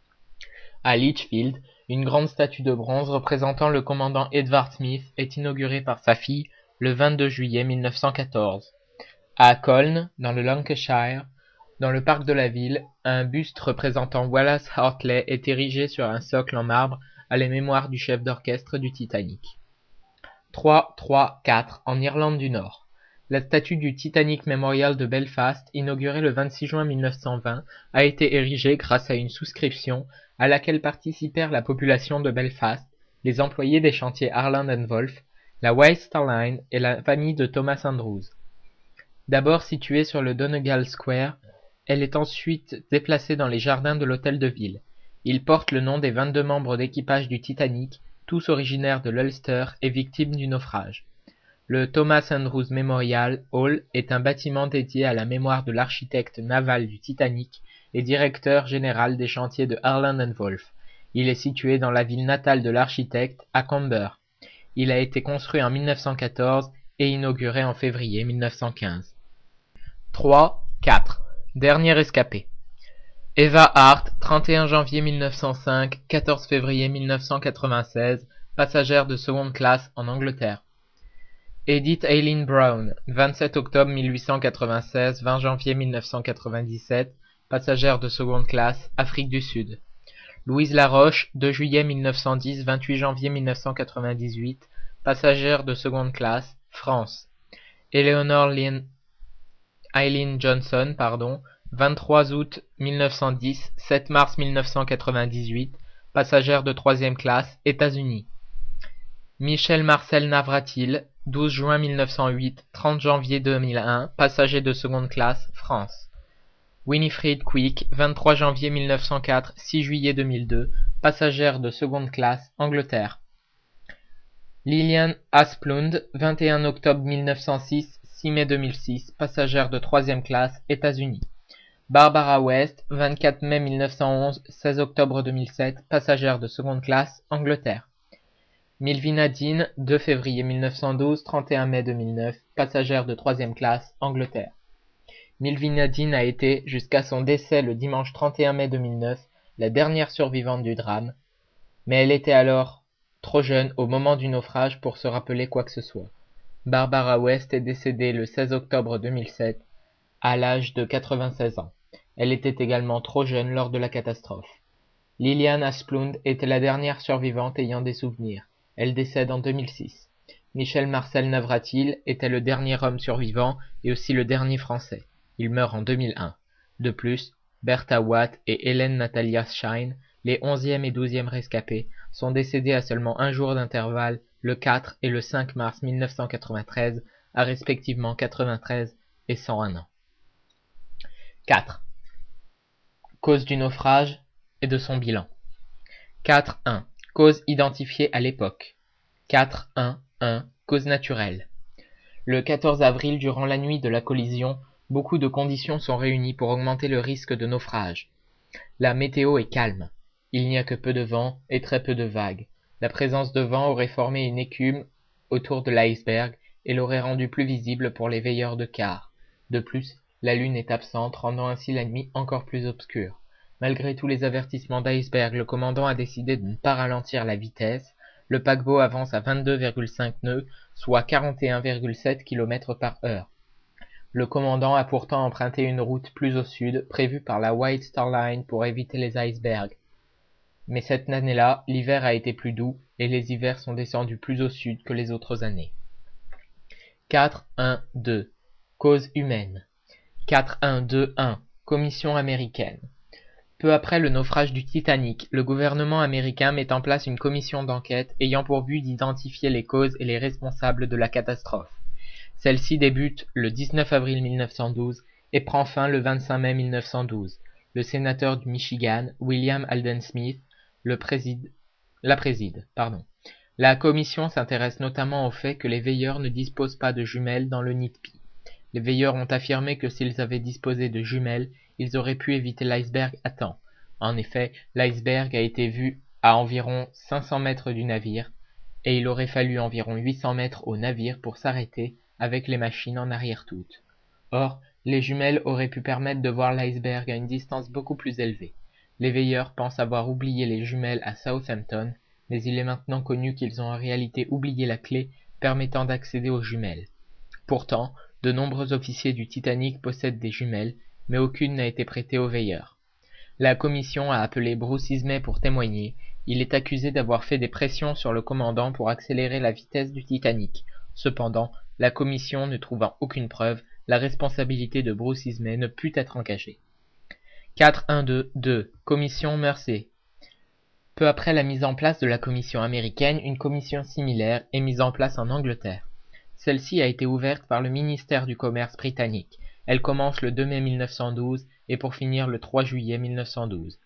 À Lichfield, une grande statue de bronze représentant le commandant Edward Smith est inaugurée par sa fille le vingt-deux juillet mille neuf cent quatorze. À Colne, dans le Lancashire, dans le parc de la ville, un buste représentant Wallace Hartley est érigé sur un socle en marbre à la mémoire du chef d'orchestre du Titanic. trois, trois, quatre. En Irlande du Nord. La statue du Titanic Memorial de Belfast, inaugurée le vingt-six juin mille neuf cent vingt, a été érigée grâce à une souscription à laquelle participèrent la population de Belfast, les employés des chantiers Harland and Wolff, la White Star Line et la famille de Thomas Andrews. D'abord située sur le Donegal Square, elle est ensuite déplacée dans les jardins de l'hôtel de ville. Il porte le nom des vingt-deux membres d'équipage du Titanic, tous originaires de l'Ulster et victimes du naufrage. Le Thomas Andrews Memorial Hall est un bâtiment dédié à la mémoire de l'architecte naval du Titanic et directeur général des chantiers de Harland and Wolff. Il est situé dans la ville natale de l'architecte, à Camber. Il a été construit en mille neuf cent quatorze et inauguré en février mille neuf cent quinze. trois, quatre. Dernier escapé. Eva Hart, trente et un janvier mille neuf cent cinq, quatorze février mille neuf cent quatre-vingt-seize, passagère de seconde classe en Angleterre. Edith Eileen Brown, vingt-sept octobre mille huit cent quatre-vingt-seize, vingt janvier mille neuf cent quatre-vingt-dix-sept, passagère de seconde classe, Afrique du Sud. Louise Laroche, deux juillet mille neuf cent dix, vingt-huit janvier mille neuf cent quatre-vingt-dix-huit, passagère de seconde classe, France. Eleanor Lynn Eileen Johnson, pardon, vingt-trois août mille neuf cent dix, sept mars mille neuf cent quatre-vingt-dix-huit, passagère de troisième classe, États-Unis. Michel Marcel Navratil, douze juin mille neuf cent huit, trente janvier deux mille un, passager de seconde classe, France. Winifred Quick, vingt-trois janvier mille neuf cent quatre, six juillet deux mille deux, passagère de seconde classe, Angleterre. Lillian Asplund, vingt et un octobre mille neuf cent six, six mai deux mille six, passagère de troisième classe, États-Unis. Barbara West, vingt-quatre mai mille neuf cent onze, seize octobre deux mille sept, passagère de seconde classe, Angleterre. Milvina Dean, deux février mille neuf cent douze, trente et un mai deux mille neuf, passagère de troisième classe, Angleterre. Milvina Dean a été, jusqu'à son décès le dimanche trente et un mai deux mille neuf, la dernière survivante du drame, mais elle était alors trop jeune au moment du naufrage pour se rappeler quoi que ce soit. Barbara West est décédée le seize octobre deux mille sept, à l'âge de quatre-vingt-seize ans. Elle était également trop jeune lors de la catastrophe. Lillian Asplund était la dernière survivante ayant des souvenirs. Elle décède en deux mille six. Michel Marcel Navratil était le dernier homme survivant et aussi le dernier français. Il meurt en deux mille un. De plus, Bertha Watt et Hélène Natalia Shine Les onzième et douzième rescapés sont décédés à seulement un jour d'intervalle le quatre et le cinq mars mille neuf cent quatre-vingt-treize à respectivement quatre-vingt-treize et cent un ans. quatre. Cause du naufrage et de son bilan. quatre point un. Cause identifiée à l'époque. quatre point un point un. Cause naturelle. Le quatorze avril, durant la nuit de la collision, beaucoup de conditions sont réunies pour augmenter le risque de naufrage. La météo est calme. Il n'y a que peu de vent et très peu de vagues. La présence de vent aurait formé une écume autour de l'iceberg et l'aurait rendu plus visible pour les veilleurs de quart. De plus, la lune est absente, rendant ainsi la nuit encore plus obscure. Malgré tous les avertissements d'iceberg, le commandant a décidé de ne pas ralentir la vitesse. Le paquebot avance à vingt-deux virgule cinq nœuds, soit quarante et un virgule sept kilomètres par heure. Le commandant a pourtant emprunté une route plus au sud, prévue par la White Star Line pour éviter les icebergs. Mais cette année-là, l'hiver a été plus doux et les hivers sont descendus plus au sud que les autres années. quatre point un point deux. Cause humaine. quatre point un point deux point un. Commission américaine. Peu après le naufrage du Titanic, le gouvernement américain met en place une commission d'enquête ayant pour but d'identifier les causes et les responsables de la catastrophe. Celle-ci débute le dix-neuf avril mille neuf cent douze et prend fin le vingt-cinq mai mille neuf cent douze. Le sénateur du Michigan, William Alden Smith, le préside, la préside. Pardon. La commission s'intéresse notamment au fait que les veilleurs ne disposent pas de jumelles dans le nid de pie. Les veilleurs ont affirmé que s'ils avaient disposé de jumelles, ils auraient pu éviter l'iceberg à temps. En effet, l'iceberg a été vu à environ cinq cents mètres du navire, et il aurait fallu environ huit cents mètres au navire pour s'arrêter avec les machines en arrière-toute. Or, les jumelles auraient pu permettre de voir l'iceberg à une distance beaucoup plus élevée. Les veilleurs pensent avoir oublié les jumelles à Southampton, mais il est maintenant connu qu'ils ont en réalité oublié la clé permettant d'accéder aux jumelles. Pourtant, de nombreux officiers du Titanic possèdent des jumelles, mais aucune n'a été prêtée aux veilleurs. La commission a appelé Bruce Ismay pour témoigner. Il est accusé d'avoir fait des pressions sur le commandant pour accélérer la vitesse du Titanic. Cependant, la commission ne trouvant aucune preuve, la responsabilité de Bruce Ismay ne put être engagée. quatre point un point deux point deux. Commission Mersey. Peu après la mise en place de la commission américaine, une commission similaire est mise en place en Angleterre. Celle-ci a été ouverte par le ministère du Commerce britannique. Elle commence le deux mai mille neuf cent douze et pour finir le trois juillet mille neuf cent douze.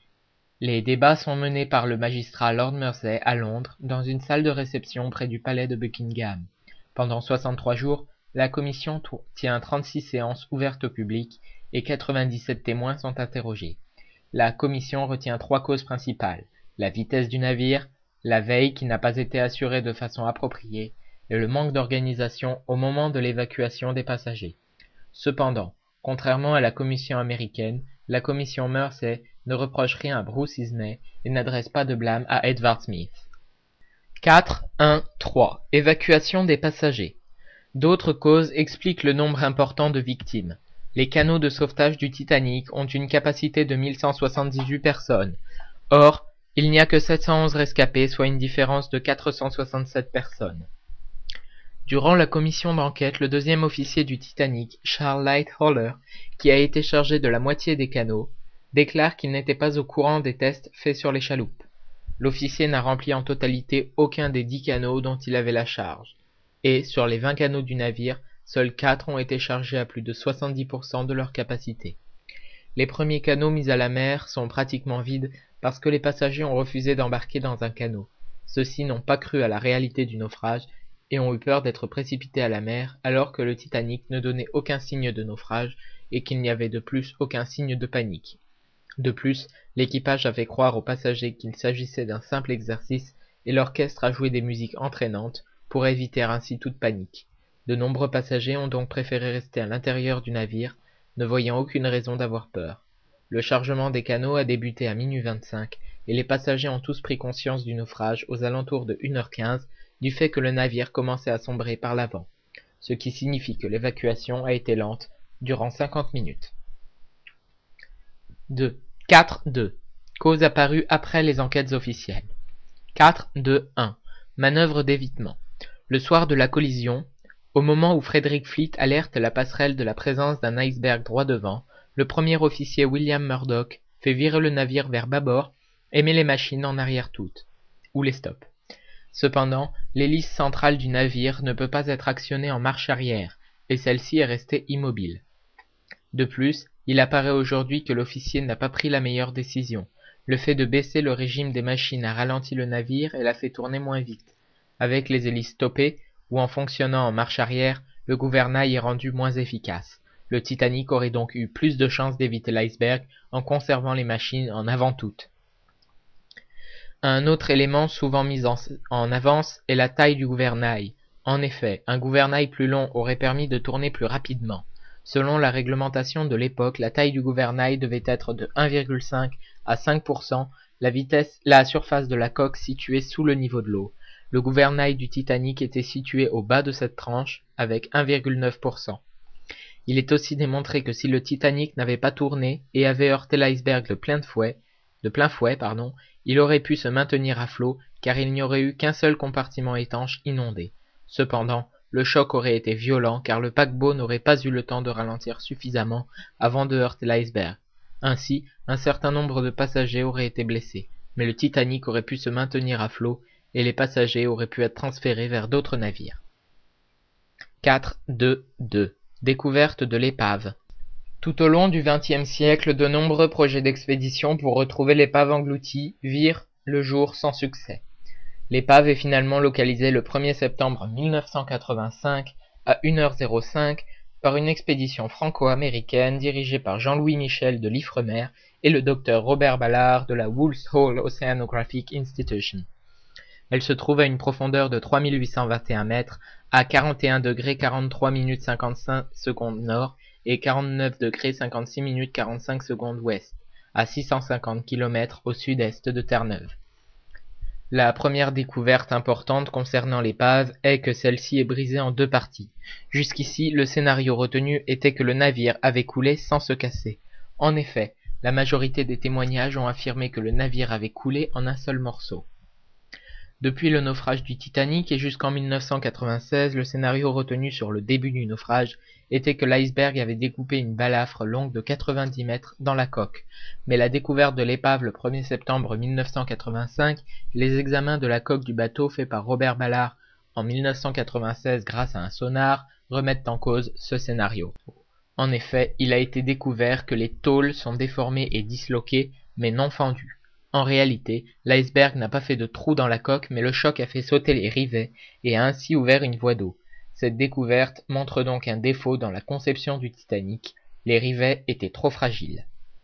Les débats sont menés par le magistrat Lord Mersey à Londres, dans une salle de réception près du palais de Buckingham. Pendant soixante-trois jours, la commission tient trente-six séances ouvertes au public et quatre-vingt-dix-sept témoins sont interrogés. La commission retient trois causes principales: la vitesse du navire, la veille qui n'a pas été assurée de façon appropriée et le manque d'organisation au moment de l'évacuation des passagers. Cependant, contrairement à la commission américaine, la commission Mersey ne reproche rien à Bruce Ismay et n'adresse pas de blâme à Edward Smith. quatre point un point trois. Évacuation des passagers. D'autres causes expliquent le nombre important de victimes. Les canots de sauvetage du Titanic ont une capacité de mille cent soixante-dix-huit personnes. Or, il n'y a que sept cent onze rescapés, soit une différence de quatre cent soixante-sept personnes. Durant la commission d'enquête, le deuxième officier du Titanic, Charles Lightoller, qui a été chargé de la moitié des canots, déclare qu'il n'était pas au courant des tests faits sur les chaloupes. L'officier n'a rempli en totalité aucun des dix canots dont il avait la charge, et sur les vingt canots du navire, seuls quatre ont été chargés à plus de soixante-dix pour cent de leur capacité. Les premiers canots mis à la mer sont pratiquement vides parce que les passagers ont refusé d'embarquer dans un canot. Ceux-ci n'ont pas cru à la réalité du naufrage et ont eu peur d'être précipités à la mer alors que le Titanic ne donnait aucun signe de naufrage et qu'il n'y avait de plus aucun signe de panique. De plus, l'équipage a fait croire aux passagers qu'il s'agissait d'un simple exercice et l'orchestre a joué des musiques entraînantes pour éviter ainsi toute panique. De nombreux passagers ont donc préféré rester à l'intérieur du navire, ne voyant aucune raison d'avoir peur. Le chargement des canots a débuté à minuit vingt-cinq et les passagers ont tous pris conscience du naufrage aux alentours de une heure quinze du fait que le navire commençait à sombrer par l'avant, ce qui signifie que l'évacuation a été lente durant cinquante minutes. deux. quatre point deux. Cause apparue après les enquêtes officielles. quatre point deux point un. Manœuvre d'évitement. Le soir de la collision, au moment où Frederick Fleet alerte la passerelle de la présence d'un iceberg droit devant, le premier officier William Murdoch fait virer le navire vers bâbord et met les machines en arrière toutes, ou les stoppe. Cependant, l'hélice centrale du navire ne peut pas être actionnée en marche arrière, et celle-ci est restée immobile. De plus, il apparaît aujourd'hui que l'officier n'a pas pris la meilleure décision. Le fait de baisser le régime des machines a ralenti le navire et l'a fait tourner moins vite. Avec les hélices stoppées, ou en fonctionnant en marche arrière, le gouvernail est rendu moins efficace. Le Titanic aurait donc eu plus de chances d'éviter l'iceberg en conservant les machines en avant toutes. Un autre élément souvent mis en, en avance est la taille du gouvernail. En effet, un gouvernail plus long aurait permis de tourner plus rapidement. Selon la réglementation de l'époque, la taille du gouvernail devait être de un virgule cinq à cinq pour cent, la vitesse, la surface de la coque située sous le niveau de l'eau. Le gouvernail du Titanic était situé au bas de cette tranche, avec un virgule neuf pour cent. Il est aussi démontré que si le Titanic n'avait pas tourné et avait heurté l'iceberg de plein de fouet, de plein fouet, pardon, il aurait pu se maintenir à flot, car il n'y aurait eu qu'un seul compartiment étanche inondé. Cependant, le choc aurait été violent, car le paquebot n'aurait pas eu le temps de ralentir suffisamment avant de heurter l'iceberg. Ainsi, un certain nombre de passagers auraient été blessés, mais le Titanic aurait pu se maintenir à flot, et les passagers auraient pu être transférés vers d'autres navires. quatre deux deux Découverte de l'épave. Tout au long du vingtième siècle, de nombreux projets d'expédition pour retrouver l'épave engloutie virent le jour sans succès. L'épave est finalement localisée le premier septembre mille neuf cent quatre-vingt-cinq à une heure cinq par une expédition franco-américaine dirigée par Jean-Louis Michel de l'Ifremer et le docteur Robert Ballard de la Wool's Hole Oceanographic Institution. Elle se trouve à une profondeur de trois mille huit cent vingt et un mètres, à quarante et un degrés quarante-trois minutes cinquante-cinq secondes nord et quarante-neuf degrés cinquante-six minutes quarante-cinq secondes ouest, à six cent cinquante kilomètres au sud-est de Terre-Neuve. La première découverte importante concernant l'épave est que celle-ci est brisée en deux parties. Jusqu'ici, le scénario retenu était que le navire avait coulé sans se casser. En effet, la majorité des témoignages ont affirmé que le navire avait coulé en un seul morceau. Depuis le naufrage du Titanic et jusqu'en mille neuf cent quatre-vingt-seize, le scénario retenu sur le début du naufrage était que l'iceberg avait découpé une balafre longue de quatre-vingt-dix mètres dans la coque. Mais la découverte de l'épave le premier septembre mille neuf cent quatre-vingt-cinq et les examens de la coque du bateau faits par Robert Ballard en mille neuf cent quatre-vingt-seize grâce à un sonar remettent en cause ce scénario. En effet, il a été découvert que les tôles sont déformées et disloquées, mais non fendues. En réalité, l'iceberg n'a pas fait de trou dans la coque, mais le choc a fait sauter les rivets et a ainsi ouvert une voie d'eau. Cette découverte montre donc un défaut dans la conception du Titanic. Les rivets étaient trop fragiles.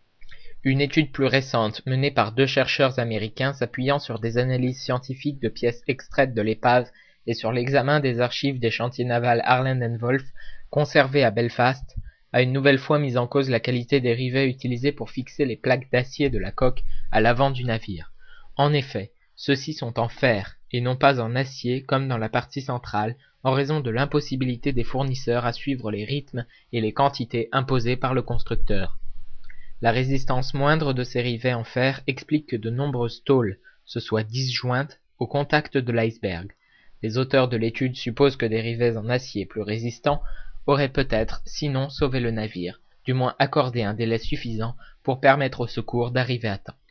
Une étude plus récente, menée par deux chercheurs américains s'appuyant sur des analyses scientifiques de pièces extraites de l'épave et sur l'examen des archives des chantiers navals Harland and Wolff, conservés à Belfast, a une nouvelle fois mis en cause la qualité des rivets utilisés pour fixer les plaques d'acier de la coque à l'avant du navire. En effet, ceux-ci sont en fer et non pas en acier comme dans la partie centrale, en raison de l'impossibilité des fournisseurs à suivre les rythmes et les quantités imposées par le constructeur. La résistance moindre de ces rivets en fer explique que de nombreuses tôles se soient disjointes au contact de l'iceberg. Les auteurs de l'étude supposent que des rivets en acier plus résistants auraient peut-être, sinon, sauvé le navire, du moins accordé un délai suffisant pour permettre aux secours d'arriver à temps.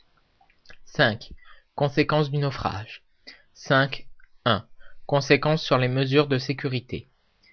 cinq. Conséquences du naufrage. cinq. un. Conséquences sur les mesures de sécurité.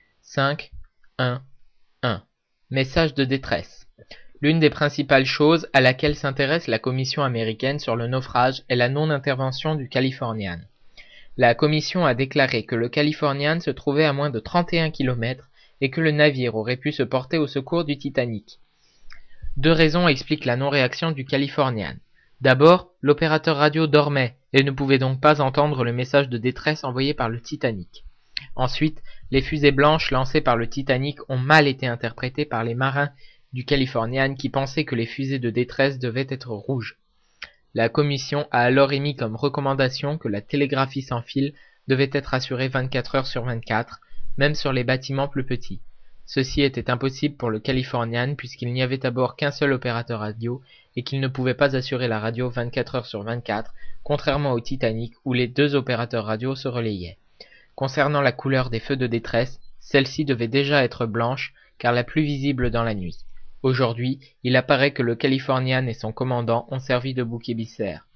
cinq. un. un. Message de détresse. L'une des principales choses à laquelle s'intéresse la commission américaine sur le naufrage est la non-intervention du Californian. La commission a déclaré que le Californian se trouvait à moins de trente et un kilomètres et que le navire aurait pu se porter au secours du Titanic. Deux raisons expliquent la non-réaction du Californian. D'abord, l'opérateur radio dormait et ne pouvait donc pas entendre le message de détresse envoyé par le Titanic. Ensuite, les fusées blanches lancées par le Titanic ont mal été interprétées par les marins du Californian qui pensaient que les fusées de détresse devaient être rouges. La commission a alors émis comme recommandation que la télégraphie sans fil devait être assurée vingt-quatre heures sur vingt-quatre, même sur les bâtiments plus petits. Ceci était impossible pour le Californian puisqu'il n'y avait à bord qu'un seul opérateur radio et qu'il ne pouvait pas assurer la radio vingt-quatre heures sur vingt-quatre, contrairement au Titanic où les deux opérateurs radio se relayaient. Concernant la couleur des feux de détresse, celle-ci devait déjà être blanche car la plus visible dans la nuit. Aujourd'hui, il apparaît que le Californian et son commandant ont servi de bouc émissaire.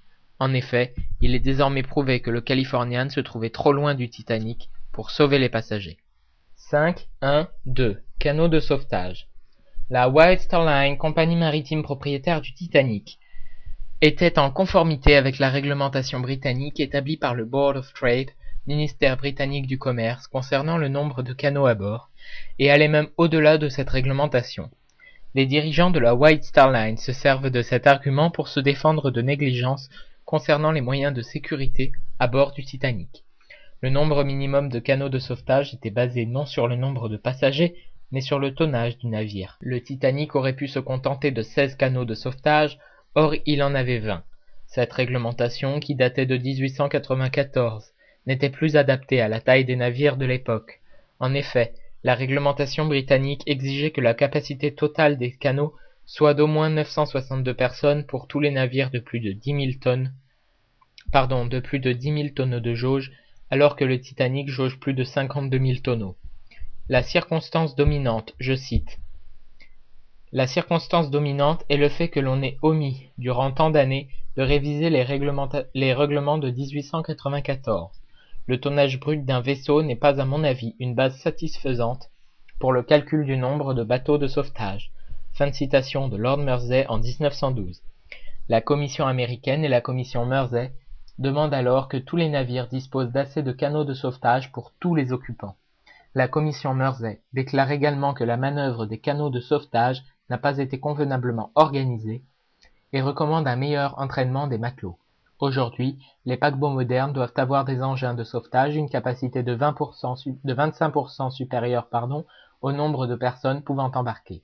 En effet, il est désormais prouvé que le Californian se trouvait trop loin du Titanic pour sauver les passagers. cinq un deux Canot de sauvetage. La White Star Line, compagnie maritime propriétaire du Titanic, était en conformité avec la réglementation britannique établie par le Board of Trade, ministère britannique du commerce, concernant le nombre de canots à bord, et allait même au-delà de cette réglementation. Les dirigeants de la White Star Line se servent de cet argument pour se défendre de négligence concernant les moyens de sécurité à bord du Titanic. Le nombre minimum de canots de sauvetage était basé non sur le nombre de passagers, mais sur le tonnage du navire. Le Titanic aurait pu se contenter de seize canots de sauvetage, or il en avait vingt. Cette réglementation, qui datait de dix-huit cent quatre-vingt-quatorze, n'était plus adaptée à la taille des navires de l'époque. En effet, la réglementation britannique exigeait que la capacité totale des canots soit d'au moins neuf cent soixante-deux personnes pour tous les navires de plus de dix mille tonnes, pardon, de plus de dix mille tonneaux de jauge, alors que le Titanic jauge plus de cinquante-deux mille tonneaux. La circonstance dominante, je cite, « La circonstance dominante est le fait que l'on ait omis, durant tant d'années, de réviser les, les règlements de dix-huit cent quatre-vingt-quatorze. Le tonnage brut d'un vaisseau n'est pas à mon avis une base satisfaisante pour le calcul du nombre de bateaux de sauvetage. » Fin de citation de Lord Mersey en mille neuf cent douze. La commission américaine et la commission Mersey demandent alors que tous les navires disposent d'assez de canots de sauvetage pour tous les occupants. La commission Mersey déclare également que la manœuvre des canots de sauvetage n'a pas été convenablement organisée et recommande un meilleur entraînement des matelots. Aujourd'hui, les paquebots modernes doivent avoir des engins de sauvetage d'une capacité de, vingt pour cent de vingt-cinq pour cent supérieure pardon, au nombre de personnes pouvant embarquer.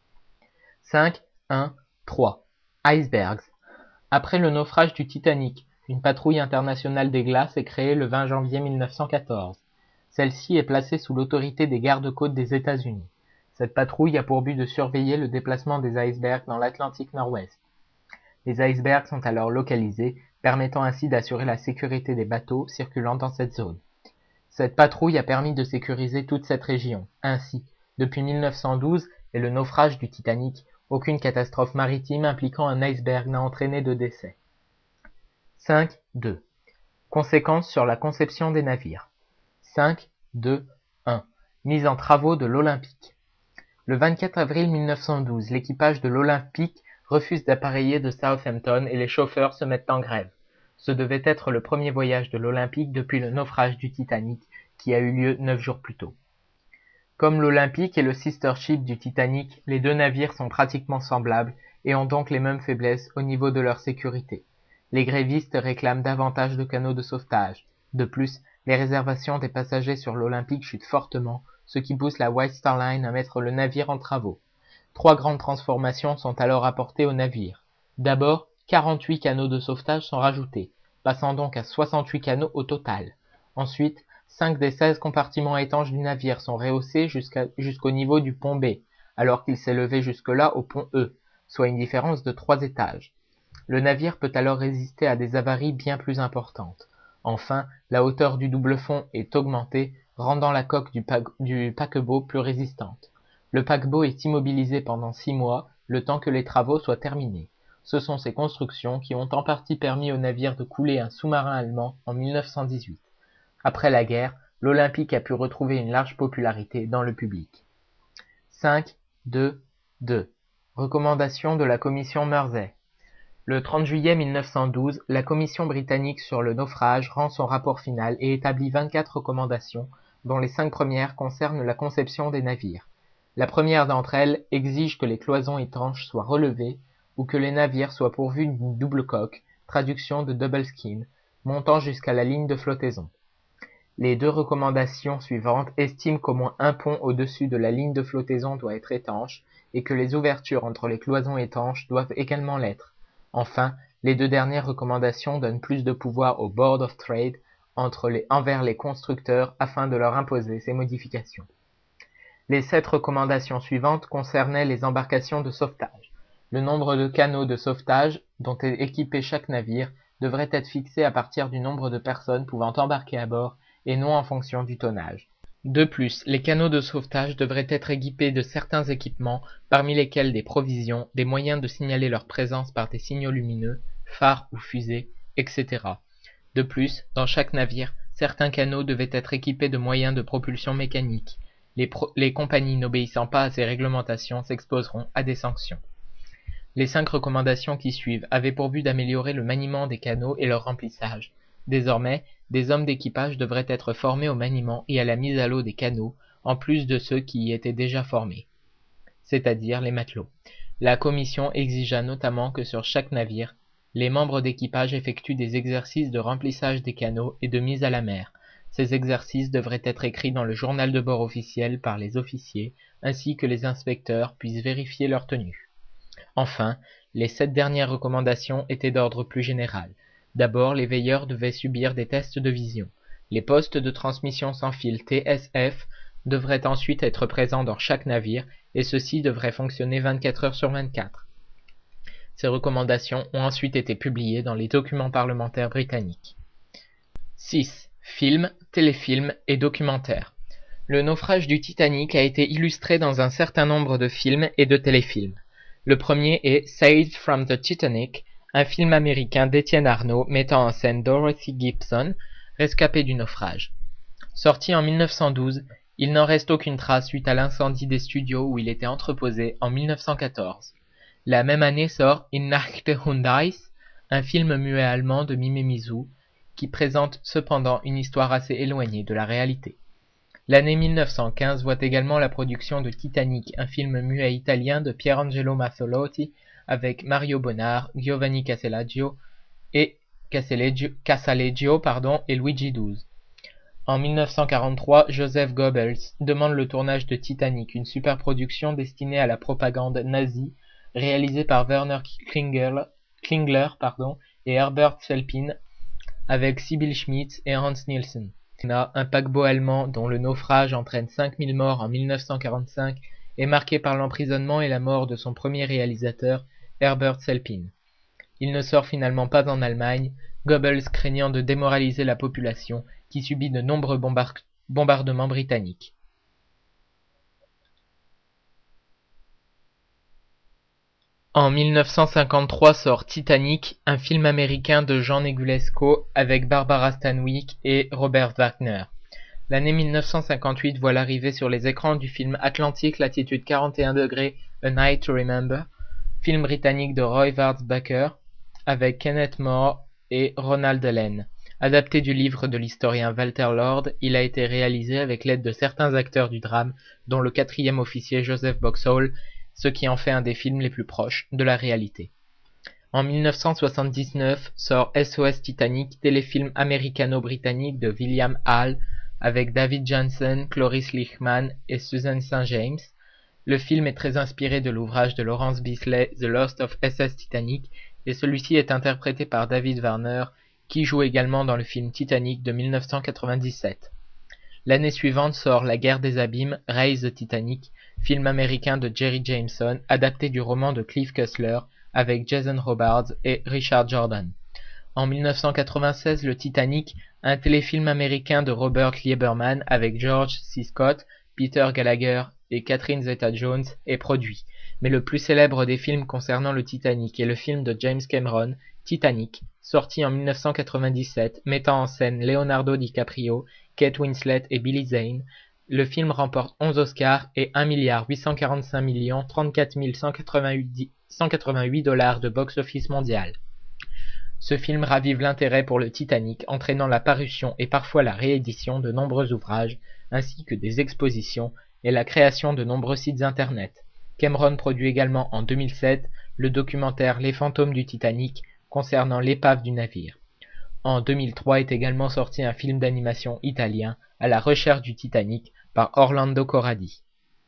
cinq un trois Icebergs. Après le naufrage du Titanic, une patrouille internationale des glaces est créée le vingt janvier mille neuf cent quatorze. Celle-ci est placée sous l'autorité des gardes-côtes des États-Unis. Cette patrouille a pour but de surveiller le déplacement des icebergs dans l'Atlantique Nord-Ouest. Les icebergs sont alors localisés, permettant ainsi d'assurer la sécurité des bateaux circulant dans cette zone. Cette patrouille a permis de sécuriser toute cette région. Ainsi, depuis mille neuf cent douze et le naufrage du Titanic, aucune catastrophe maritime impliquant un iceberg n'a entraîné de décès. cinq deux Conséquences sur la conception des navires. cinq deux un Mise en travaux de l'Olympique. Le vingt-quatre avril mille neuf cent douze, l'équipage de l'Olympique refuse d'appareiller de Southampton et les chauffeurs se mettent en grève. Ce devait être le premier voyage de l'Olympique depuis le naufrage du Titanic, qui a eu lieu neuf jours plus tôt. Comme l'Olympique et le sister ship du Titanic, les deux navires sont pratiquement semblables et ont donc les mêmes faiblesses au niveau de leur sécurité. Les grévistes réclament davantage de canots de sauvetage. De plus, les réservations des passagers sur l'Olympique chutent fortement, ce qui pousse la White Star Line à mettre le navire en travaux. Trois grandes transformations sont alors apportées au navire. D'abord, quarante-huit canots de sauvetage sont rajoutés, passant donc à soixante-huit canots au total. Ensuite, cinq des seize compartiments étanches du navire sont rehaussés jusqu'à, jusqu'au niveau du pont B, alors qu'il s'est levé jusque-là au pont E, soit une différence de trois étages. Le navire peut alors résister à des avaries bien plus importantes. Enfin, la hauteur du double fond est augmentée, rendant la coque du, pa du paquebot plus résistante. Le paquebot est immobilisé pendant six mois, le temps que les travaux soient terminés. Ce sont ces constructions qui ont en partie permis au navire de couler un sous-marin allemand en mille neuf cent dix-huit. Après la guerre, l'Olympique a pu retrouver une large popularité dans le public. cinq deux deux Recommandation de la commission Mersey. Le trente juillet mille neuf cent douze, la commission britannique sur le naufrage rend son rapport final et établit vingt-quatre recommandations, dont les cinq premières concernent la conception des navires. La première d'entre elles exige que les cloisons étanches soient relevées ou que les navires soient pourvus d'une double coque, traduction de double skin, montant jusqu'à la ligne de flottaison. Les deux recommandations suivantes estiment qu'au moins un pont au-dessus de la ligne de flottaison doit être étanche et que les ouvertures entre les cloisons étanches doivent également l'être. Enfin, les deux dernières recommandations donnent plus de pouvoir au Board of Trade entre les, envers les constructeurs afin de leur imposer ces modifications. Les sept recommandations suivantes concernaient les embarcations de sauvetage. Le nombre de canots de sauvetage dont est équipé chaque navire devrait être fixé à partir du nombre de personnes pouvant embarquer à bord et non en fonction du tonnage. De plus, les canots de sauvetage devraient être équipés de certains équipements, parmi lesquels des provisions, des moyens de signaler leur présence par des signaux lumineux, phares ou fusées, et cetera. De plus, dans chaque navire, certains canots devaient être équipés de moyens de propulsion mécanique. Les, pro- les compagnies n'obéissant pas à ces réglementations s'exposeront à des sanctions. Les cinq recommandations qui suivent avaient pour but d'améliorer le maniement des canots et leur remplissage. Désormais, des hommes d'équipage devraient être formés au maniement et à la mise à l'eau des canots, en plus de ceux qui y étaient déjà formés, c'est-à-dire les matelots. La commission exigea notamment que sur chaque navire, les membres d'équipage effectuent des exercices de remplissage des canots et de mise à la mer. Ces exercices devraient être écrits dans le journal de bord officiel par les officiers, ainsi que les inspecteurs puissent vérifier leur tenue. Enfin, les sept dernières recommandations étaient d'ordre plus général. D'abord, les veilleurs devaient subir des tests de vision. Les postes de transmission sans fil T S F devraient ensuite être présents dans chaque navire, et ceux-ci devraient fonctionner vingt-quatre heures sur vingt-quatre. Ces recommandations ont ensuite été publiées dans les documents parlementaires britanniques. six. Films, téléfilms et documentaires. Le naufrage du Titanic a été illustré dans un certain nombre de films et de téléfilms. Le premier est Saved from the Titanic, un film américain d'Étienne Arnaud mettant en scène Dorothy Gibson, rescapée du naufrage. Sorti en mille neuf cent douze, il n'en reste aucune trace suite à l'incendie des studios où il était entreposé en mille neuf cent quatorze. La même année sort In Nacht und Eis, un film muet allemand de Mimé Mizou, qui présente cependant une histoire assez éloignée de la réalité. L'année mille neuf cent quinze voit également la production de Titanic, un film muet italien de Pierangelo Mazzolotti avec Mario Bonard, Giovanni Casaleggio et Casaleggio, Casaleggio pardon, et Luigi douze. En mille neuf cent quarante-trois, Joseph Goebbels demande le tournage de Titanic, une superproduction destinée à la propagande nazie, réalisée par Werner Klingler, Klingler pardon, et Herbert Selpin, avec Sybil Schmitz et Hans Nielsen. Un paquebot allemand dont le naufrage entraîne cinq mille morts en mille neuf cent quarante-cinq est marqué par l'emprisonnement et la mort de son premier réalisateur, Herbert Selpin. Il ne sort finalement pas en Allemagne, Goebbels craignant de démoraliser la population qui subit de nombreux bombar- bombardements britanniques. En mille neuf cent cinquante-trois sort Titanic, un film américain de Jean Negulesco avec Barbara Stanwyck et Robert Wagner. L'année mille neuf cent cinquante-huit voit l'arrivée sur les écrans du film Atlantique latitude quarante et un degrés A Night to Remember, film britannique de Roy Warsbacher avec Kenneth More et Ronald Allen. Adapté du livre de l'historien Walter Lord, il a été réalisé avec l'aide de certains acteurs du drame, dont le quatrième officier Joseph Boxhall, ce qui en fait un des films les plus proches de la réalité. En mille neuf cent soixante-dix-neuf sort S O S Titanic, téléfilm américano-britannique de William Hall avec David Janssen, Cloris Leachman et Susan Saint James. Le film est très inspiré de l'ouvrage de Lawrence Bisley, The Lost of S S Titanic, et celui-ci est interprété par David Warner, qui joue également dans le film Titanic de mille neuf cent quatre-vingt-dix-sept. L'année suivante sort La guerre des abîmes, Raise the Titanic, film américain de Jerry Jameson, adapté du roman de Clive Cussler, avec Jason Robards et Richard Jordan. En mille neuf cent quatre-vingt-seize, le Titanic, un téléfilm américain de Robert Lieberman avec George C. Scott, Peter Gallagher et Catherine Zeta-Jones, est produit. Mais le plus célèbre des films concernant le Titanic est le film de James Cameron, Titanic, sorti en mille neuf cent quatre-vingt-dix-sept, mettant en scène Leonardo DiCaprio, Kate Winslet et Billy Zane. Le film remporte onze Oscars et un milliard huit cent quarante-cinq millions trente-quatre mille cent quatre-vingt-huit dollars de box-office mondial. Ce film ravive l'intérêt pour le Titanic, entraînant la parution et parfois la réédition de nombreux ouvrages, ainsi que des expositions et la création de nombreux sites internet. Cameron produit également en deux mille sept le documentaire Les fantômes du Titanic concernant l'épave du navire. En deux mille trois est également sorti un film d'animation italien à la recherche du Titanic par Orlando Corradi.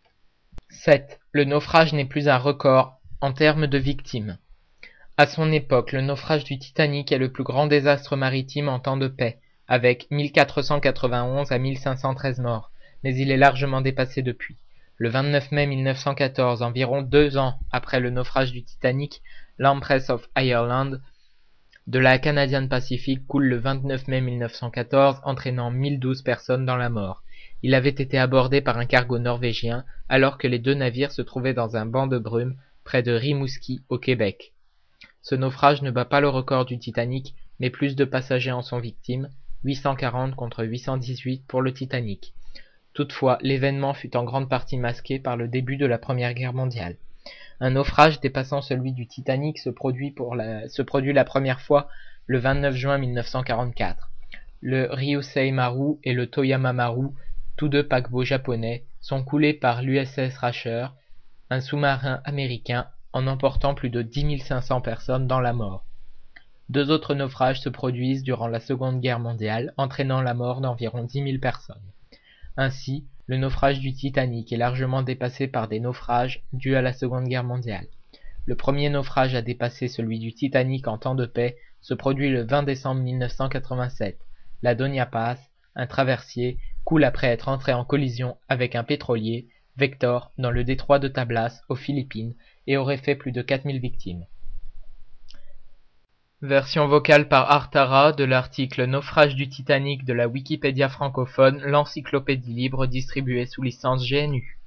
sept. Le naufrage n'est plus un record en termes de victimes. À son époque, le naufrage du Titanic est le plus grand désastre maritime en temps de paix, avec mille quatre cent quatre-vingt-onze à mille cinq cent treize morts, mais il est largement dépassé depuis. Le vingt-neuf mai mille neuf cent quatorze, environ deux ans après le naufrage du Titanic, l'Empress of Ireland de la Canadian Pacific coule le vingt-neuf mai mille neuf cent quatorze, entraînant mille douze personnes dans la mort. Il avait été abordé par un cargo norvégien, alors que les deux navires se trouvaient dans un banc de brume près de Rimouski, au Québec. Ce naufrage ne bat pas le record du Titanic, mais plus de passagers en sont victimes, huit cent quarante contre huit cent dix-huit pour le Titanic. Toutefois, l'événement fut en grande partie masqué par le début de la Première Guerre mondiale. Un naufrage dépassant celui du Titanic se produit, pour la, se produit la première fois le vingt-neuf juin mille neuf cent quarante-quatre. Le Ryusei Maru et le Toyama Maru, tous deux paquebots japonais, sont coulés par l'U S S Rasher, un sous-marin américain, en emportant plus de dix mille cinq cents personnes dans la mort. Deux autres naufrages se produisent durant la Seconde Guerre mondiale, entraînant la mort d'environ dix mille personnes. Ainsi, le naufrage du Titanic est largement dépassé par des naufrages dus à la Seconde Guerre mondiale. Le premier naufrage à dépasser celui du Titanic en temps de paix se produit le vingt décembre mille neuf cent quatre-vingt-sept. La Doña Paz, un traversier, coule après être entré en collision avec un pétrolier, Vector, dans le détroit de Tablas, aux Philippines, et aurait fait plus de quatre mille victimes. Version vocale par Artara de l'article Naufrage du Titanic de la Wikipédia francophone, l'encyclopédie libre distribuée sous licence G N U.